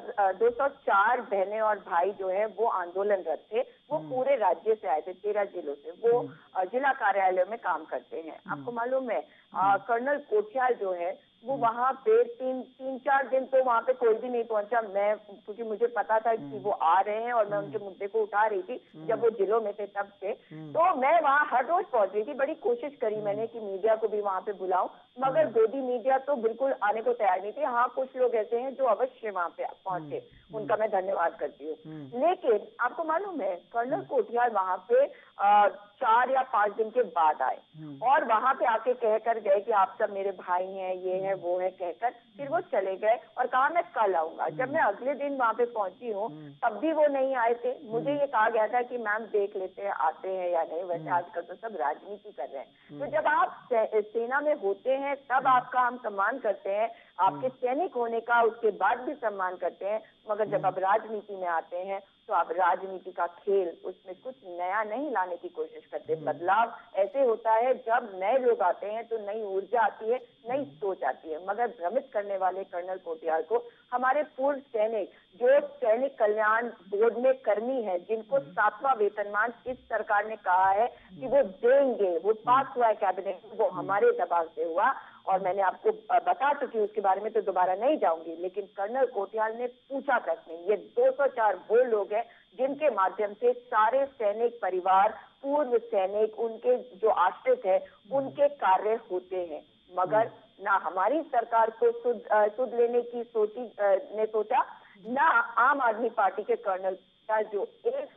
204 बहनें और भाई जो है वो आंदोलनरत थे। वो पूरे राज्य से आए थे, 13 जिलों से। वो जिला कार्यालय में काम करते हैं। आपको मालूम है कर्नल कोठियाल जो है वो वहाँ पे 3-4 दिन तो वहाँ पे कोई भी नहीं पहुंचा। मैं, क्योंकि मुझे पता था कि वो आ रहे हैं और मैं उनके मुद्दे को उठा रही थी जब वो जिलों में थे तब से, तो मैं वहाँ हर रोज पहुंच रही थी। बड़ी कोशिश करी मैंने कि मीडिया को भी वहाँ पे बुलाऊं, मगर गोदी मीडिया तो बिल्कुल आने को तैयार नहीं थे। हाँ, कुछ लोग ऐसे हैं जो अवश्य वहाँ पे पहुंचे, उनका मैं धन्यवाद करती हूँ। लेकिन आपको मालूम है कर्नल कोठियाल वहाँ पे 4 या 5 दिन के बाद आए और वहाँ पे आके कहकर गए कि आप सब मेरे भाई हैं, ये है वो है कहकर फिर वो चले गए और कहा मैं कल आऊंगा। जब मैं अगले दिन वहाँ पे पहुंची हूँ तब भी वो नहीं आए थे। मुझे ये कहा गया था कि मैम देख लेते हैं आते हैं या नहीं। वैसे आजकल तो सब राजनीति कर रहे हैं। तो जब आप सेना में होते हैं तब आपका हम सम्मान करते हैं, आपके सैनिक होने का उसके बाद भी सम्मान करते हैं। मगर जब आप राजनीति में आते हैं तो आप राजनीति का खेल, उसमें कुछ नया नहीं लाने की कोशिश करते। बदलाव ऐसे होता है जब नए लोग आते हैं तो नई ऊर्जा आती है, नई सोच आती है। मगर भ्रमित करने वाले कर्नल कोठियाल को हमारे पूर्व सैनिक जो सैनिक कल्याण बोर्ड में कर्मी है, जिनको 7वां वेतनमान इस सरकार ने कहा है कि वो देंगे, वो पास हुआ है कैबिनेट, वो हमारे दबाव से हुआ और मैंने आपको बता चुकी हूँ, उसके बारे में तो दोबारा नहीं जाऊंगी। लेकिन कर्नल कोठियाल ने पूछा प्रश्न। ये 204 वो लोग हैं जिनके माध्यम से सारे सैनिक परिवार, पूर्व सैनिक, उनके जो आश्रित है, उनके कार्य होते हैं। मगर ना हमारी सरकार को सुध लेने की ने सोचा, ना आम आदमी पार्टी के कर्नल का जो एक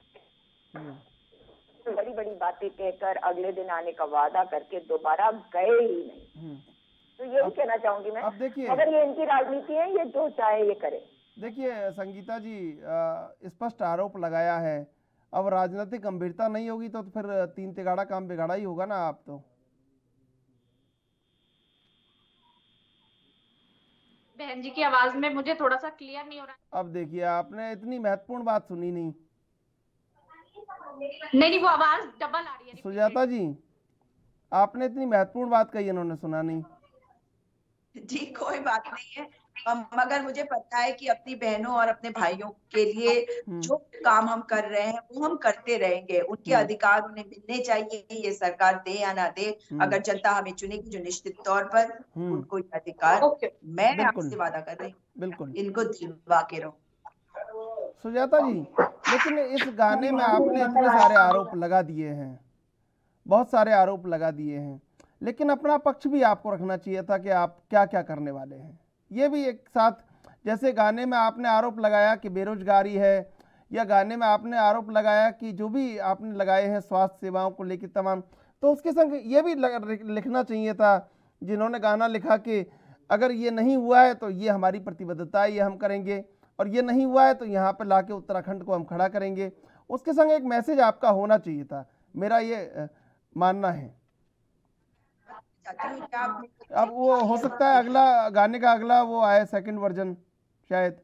बड़ी बड़ी बातें कहकर अगले दिन आने का वादा करके दोबारा गए ही नहीं। तो यही कहना चाहूंगी मैं। अब देखिए, अगर ये इनकी राजनीति है, ये जो चाहे ये करे। देखिए संगीता जी, स्पष्ट आरोप लगाया है। अब राजनीतिक गंभीरता नहीं होगी तो फिर 3 तिगाड़ा काम बिगाड़ा ही होगा ना। आप तो बहन जी की आवाज में मुझे थोड़ा सा क्लियर नहीं हो रहा। अब देखिए, आपने इतनी महत्वपूर्ण बात सुनी नहीं। नहीं, वो आवाज डबल आ रही है। सुजाता जी, आपने इतनी महत्वपूर्ण बात कही, इन्होंने सुना नहीं। जी कोई बात नहीं है, मगर मुझे पता है कि अपनी बहनों और अपने भाइयों के लिए जो काम हम कर रहे हैं वो हम करते रहेंगे। उनके अधिकार उन्हें मिलने चाहिए, ये सरकार दे या ना दे। अगर जनता हमें चुनेगी, जो निश्चित तौर पर उनको ये अधिकार, मैं आपसे वादा कर रही हूँ, बिल्कुल इनको दिलवा के रहो। सुजाता जी, लेकिन इस गाने में आपने इतने सारे आरोप लगा दिए हैं, बहुत सारे आरोप लगा दिए हैं, लेकिन अपना पक्ष भी आपको रखना चाहिए था कि आप क्या क्या करने वाले हैं। ये भी एक साथ, जैसे गाने में आपने आरोप लगाया कि बेरोजगारी है या गाने में आपने आरोप लगाया कि जो भी आपने लगाए हैं स्वास्थ्य सेवाओं को लेकर तमाम, तो उसके संग ये भी लिखना चाहिए था जिन्होंने गाना लिखा कि अगर ये नहीं हुआ है तो ये हमारी प्रतिबद्धता है, ये हम करेंगे, और ये नहीं हुआ है तो यहाँ पे लाके उत्तराखंड को हम खड़ा करेंगे। उसके संग एक मैसेज आपका होना चाहिए था, मेरा ये मानना है। अब वो हो सकता है अगला गाने का अगला वो आए सेकंड वर्जन शायद।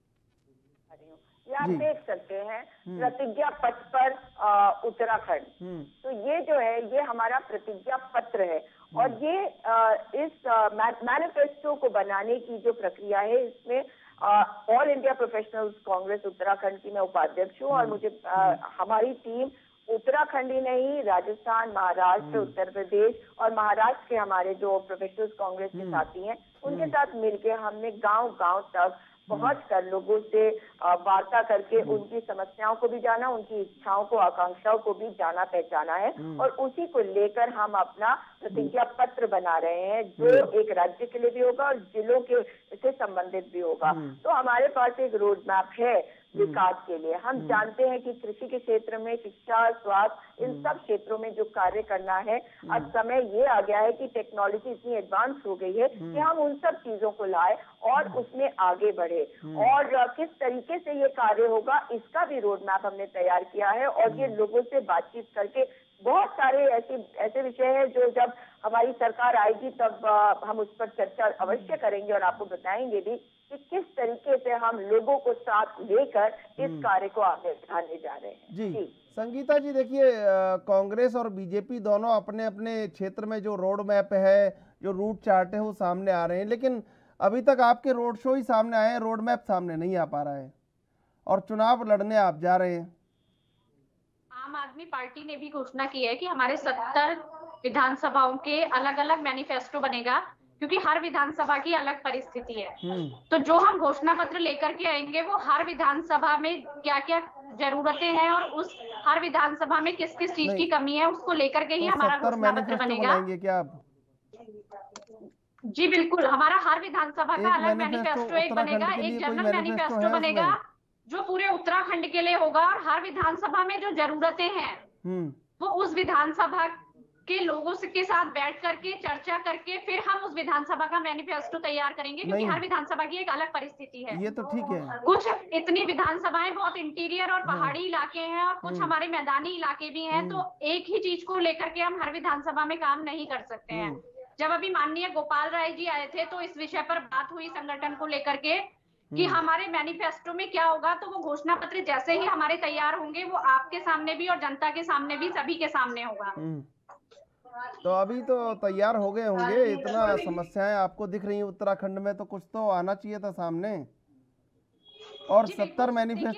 आप देख सकते हैं प्रतिज्ञा पत्र पर उत्तराखंड, तो ये जो है ये हमारा प्रतिज्ञा पत्र है, और ये इस मैनिफेस्टो को बनाने की जो प्रक्रिया है इसमें all India professionals Congress Uttarakhand की मैं उपाध्यक्ष हूँ, और मुझे हमारी टीम उत्तराखंड ही नहीं, राजस्थान, महाराष्ट्र, उत्तर प्रदेश और महाराष्ट्र के हमारे जो प्रोफेशनल्स कांग्रेस के साथी हैं उनके साथ मिलके हमने गांव-गांव तक पहुंच कर लोगों से वार्ता करके उनकी समस्याओं को भी जाना, उनकी इच्छाओं को, आकांक्षाओं को भी जाना पहचाना है, और उसी को लेकर हम अपना प्रतिज्ञा पत्र बना रहे हैं जो एक राज्य के लिए भी होगा और जिलों के से संबंधित भी होगा। तो हमारे पास एक रोड मैप है विकास के लिए। हम जानते हैं कि कृषि के क्षेत्र में, शिक्षा, स्वास्थ्य, इन सब क्षेत्रों में जो कार्य करना है, अब समय ये आ गया है कि टेक्नोलॉजी इतनी एडवांस हो गई है कि हम उन सब चीजों को लाए और उसमें आगे बढ़े, और किस तरीके से ये कार्य होगा इसका भी रोड मैप हमने तैयार किया है, और ये लोगों से बातचीत करके बहुत सारे ऐसे विषय हैं जो जब हमारी सरकार आएगी तब हम उस पर चर्चा अवश्य करेंगे और आपको बताएंगे भी कि किस तरीके से हम लोगों को साथ लेकर इस कार्य को आगे बढ़ाने जा रहे हैं। जी संगीता जी, देखिए कांग्रेस और बीजेपी दोनों अपने अपने क्षेत्र में जो रोड मैप है, जो रूट चार्ट है वो सामने आ रहे हैं, लेकिन अभी तक आपके रोड शो ही सामने आए हैं, रोड मैप सामने नहीं आ पा रहा है, और चुनाव लड़ने आप जा रहे हैं। आम आदमी पार्टी ने भी घोषणा की है कि हमारे 70 विधानसभाओं के अलग अलग मैनिफेस्टो बनेगा, क्योंकि हर विधानसभा की अलग परिस्थिति है। तो जो हम घोषणा पत्र लेकर के आएंगे वो हर विधानसभा में क्या क्या जरूरतें हैं और उस हर विधानसभा में किस किस चीज की कमी है उसको लेकर के ही हमारा घोषणा पत्र बनेगा। क्या आप? जी बिल्कुल, हमारा हर विधानसभा का अलग मैनिफेस्टो एक बनेगा, एक जनरल मैनिफेस्टो बनेगा जो पूरे उत्तराखंड के लिए होगा, और हर विधानसभा में जो जरूरतें हैं वो उस विधानसभा के लोगों के साथ बैठ करके चर्चा करके फिर हम उस विधानसभा का मैनिफेस्टो तैयार करेंगे, क्योंकि हर विधानसभा की एक अलग परिस्थिति है। ये तो ठीक है। कुछ इतनी विधानसभाएं बहुत इंटीरियर और पहाड़ी इलाके हैं और कुछ हमारे मैदानी इलाके भी हैं, तो एक ही चीज को लेकर के हम हर विधानसभा में काम नहीं कर सकते हैं। जब अभी माननीय गोपाल राय जी आए थे तो इस विषय पर बात हुई संगठन को लेकर के कि हमारे मैनिफेस्टो में क्या होगा, तो वो घोषणा पत्र जैसे ही हमारे तैयार होंगे वो आपके सामने भी और जनता के सामने भी सभी के सामने होगा। तो अभी तो तैयार हो गए होंगे, इतना समस्याएं आपको दिख रही हैं उत्तराखंड में, तो कुछ तो आना चाहिए था सामने। और 70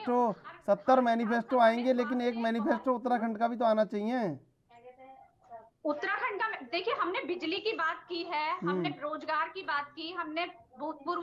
मैनिफेस्टो आएंगे, लेकिन एक मैनिफेस्टो उत्तराखंड का भी तो आना चाहिए। उत्तराखंड का देखिए, हमने बिजली की बात की है, हमने रोजगार की बात की, हमने भूतपूर्व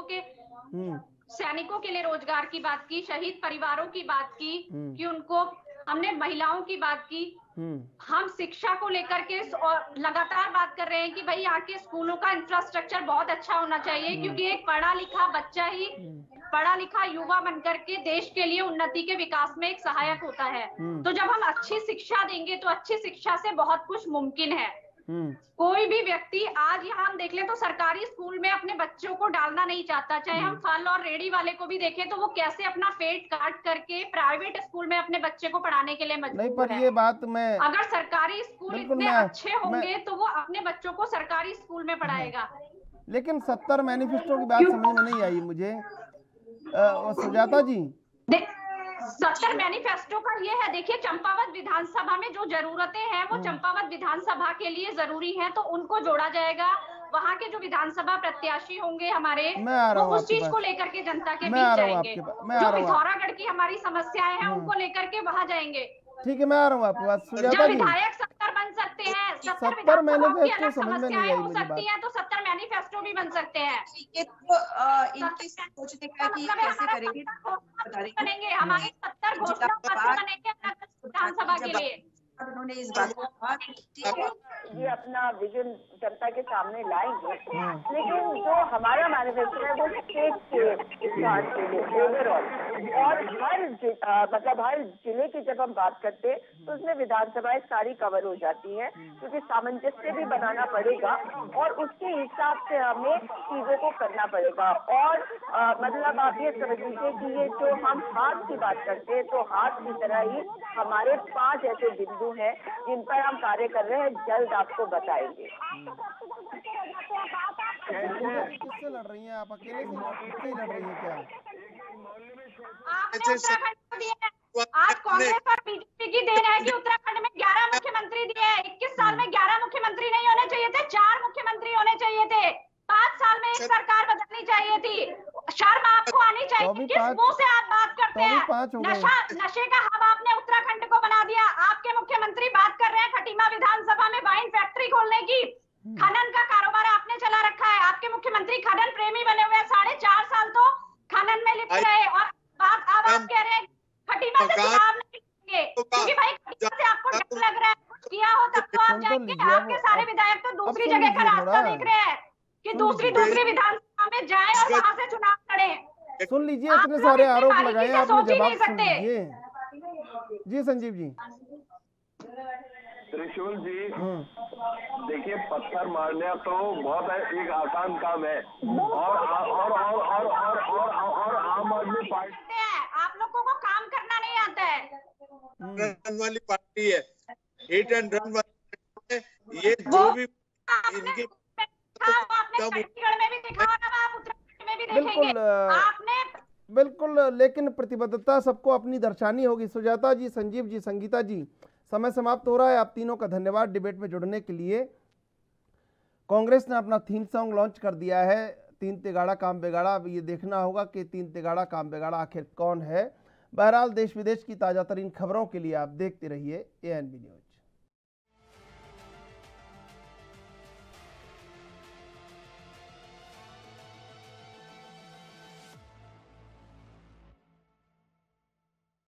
सैनिकों के लिए रोजगार की बात की, शहीद परिवारों की बात की कि उनको, हमने महिलाओं की बात की, हम शिक्षा को लेकर के लगातार बात कर रहे हैं कि भाई यहाँ के स्कूलों का इंफ्रास्ट्रक्चर बहुत अच्छा होना चाहिए, क्योंकि एक पढ़ा लिखा बच्चा ही पढ़ा लिखा युवा बनकर के देश के लिए उन्नति के विकास में एक सहायक होता है। तो जब हम अच्छी शिक्षा देंगे तो अच्छी शिक्षा से बहुत कुछ मुमकिन है। कोई भी व्यक्ति आज यहाँ हम देख लें तो सरकारी स्कूल में अपने बच्चों को डालना नहीं चाहता, चाहे हम फल और रेडी वाले को भी देखें तो वो कैसे अपना पेट काट करके प्राइवेट स्कूल में अपने बच्चे को पढ़ाने के लिए मजबूर है। पर ये बात मैं, अगर सरकारी स्कूल इतने अच्छे होंगे तो वो अपने बच्चों को सरकारी स्कूल में पढ़ाएगा। लेकिन 70 मैनिफेस्टो की बात समझ में नहीं आई मुझे सुजाता जी। 70 मैनिफेस्टो का ये है, देखिए चंपावत विधानसभा में जो जरूरतें हैं वो चंपावत विधानसभा के लिए जरूरी हैं, तो उनको जोड़ा जाएगा। वहाँ के जो विधानसभा प्रत्याशी होंगे हमारे, वो उस चीज को लेकर के जनता के बीच जाएंगे। जो पिथौरागढ़ की हमारी समस्याएं हैं उनको लेकर के वहाँ जाएंगे। ठीक है, मैं आ रहा हूँ आपके पास सुजाता जी। विधायक 70 बन सकते हैं, 70 मैनिफेस्टो समझ में नहीं आई हो सकती हैं, तो 70 मैनिफेस्टो भी बन सकते हैं। ये तो इनकी सोचने का कि कैसे करेंगे बनेंगे, हमारे 70 घोषणा पत्र बनेंगे विधानसभा के लिए। उन्होंने इस बात को ये अपना विजन जनता के सामने लाएंगे, लेकिन जो हमारा मैनिफेस्टो है वो स्टेट के चार जिले ओवरऑल, और हर जिले की जब हम बात करते हैं तो उसमें विधानसभाएं सारी कवर हो जाती हैं, क्योंकि सामंजस्य भी बनाना पड़ेगा और उसके हिसाब से हमें चीजों को करना पड़ेगा। और मतलब आप ये समझ लीजिए कि ये जो हम हाथ की बात करते हैं तो हाथ की तरह ही हमारे 5 ऐसे बिंदु हैं जिन पर हम कार्य कर रहे हैं, जल्द आपको बताएंगे। किससे लड़ रही हैं आप? अकेले से लड़ रही हैं क्या? आपने उत्तराखंड को दिए हैं, आज कांग्रेस और बीजेपी की देन है कि उत्तराखंड में 11 मुख्यमंत्री दिए हैं। 21 साल में 11 मुख्यमंत्री नहीं होने चाहिए थे, 4 मुख्यमंत्री होने चाहिए थे। 5 साल में एक सरकार बदलनी चाहिए थी। शर्म आपको आनी चाहिए। किस मुंह से आप बात करते हैं? नशे का हब आपने उत्तराखंड को बना दिया। आपके मुख्यमंत्री बात कर रहे हैं खटीमा विधानसभा में वाइन फैक्ट्री खोलने की। खनन का कारोबार आपने चला रखा है। आपके मुख्यमंत्री खनन प्रेमी बने हुए हैं। 4.5 साल तो खनन में लिप्त रहे, और बात अब आप कह रहे हैं खटीमा से चुनाव नहीं करेंगे, क्योंकि भाई खटीमा से आपको डर लग रहा है। कुछ किया हो तब तो आप जाएंगे। आपके सारे विधायक तो दूसरी जगह का रास्ता देख रहे हैं कि दूसरी विधानसभा में जाए और वहां से चुनाव लड़े। सुन लीजिए, इतने सारे आरोप लगाए, आपने जवाब सुन लीजिए। जी संजीव जी। त्रिशूल जी, देखिए पत्थर मारना तो बहुत एक आसान काम है, और आम आदमी पार्टी, आप लोगों को काम करना नहीं आता है। रन वाली पार्टी है, हिट एंड रन वाली है। ये जो भी इनकी में भी देखा होगा, आप उत्तराखंड में भी देखेंगे आपने। बिल्कुल, लेकिन प्रतिबद्धता सबको अपनी दर्शानी होगी। सुजाता जी, संजीव जी, संगीता जी, समय समाप्त हो रहा है। आप तीनों का धन्यवाद डिबेट में जुड़ने के लिए। कांग्रेस ने अपना थीम सॉन्ग लॉन्च कर दिया है, 3 तिगाड़ा काम बिगाड़ा। अब ये देखना होगा कि 3 तिगाड़ा काम बिगाड़ा आखिर कौन है। बहरहाल देश विदेश की ताज़ा तरीन खबरों के लिए आप देखते रहिए ANB न्यूज़।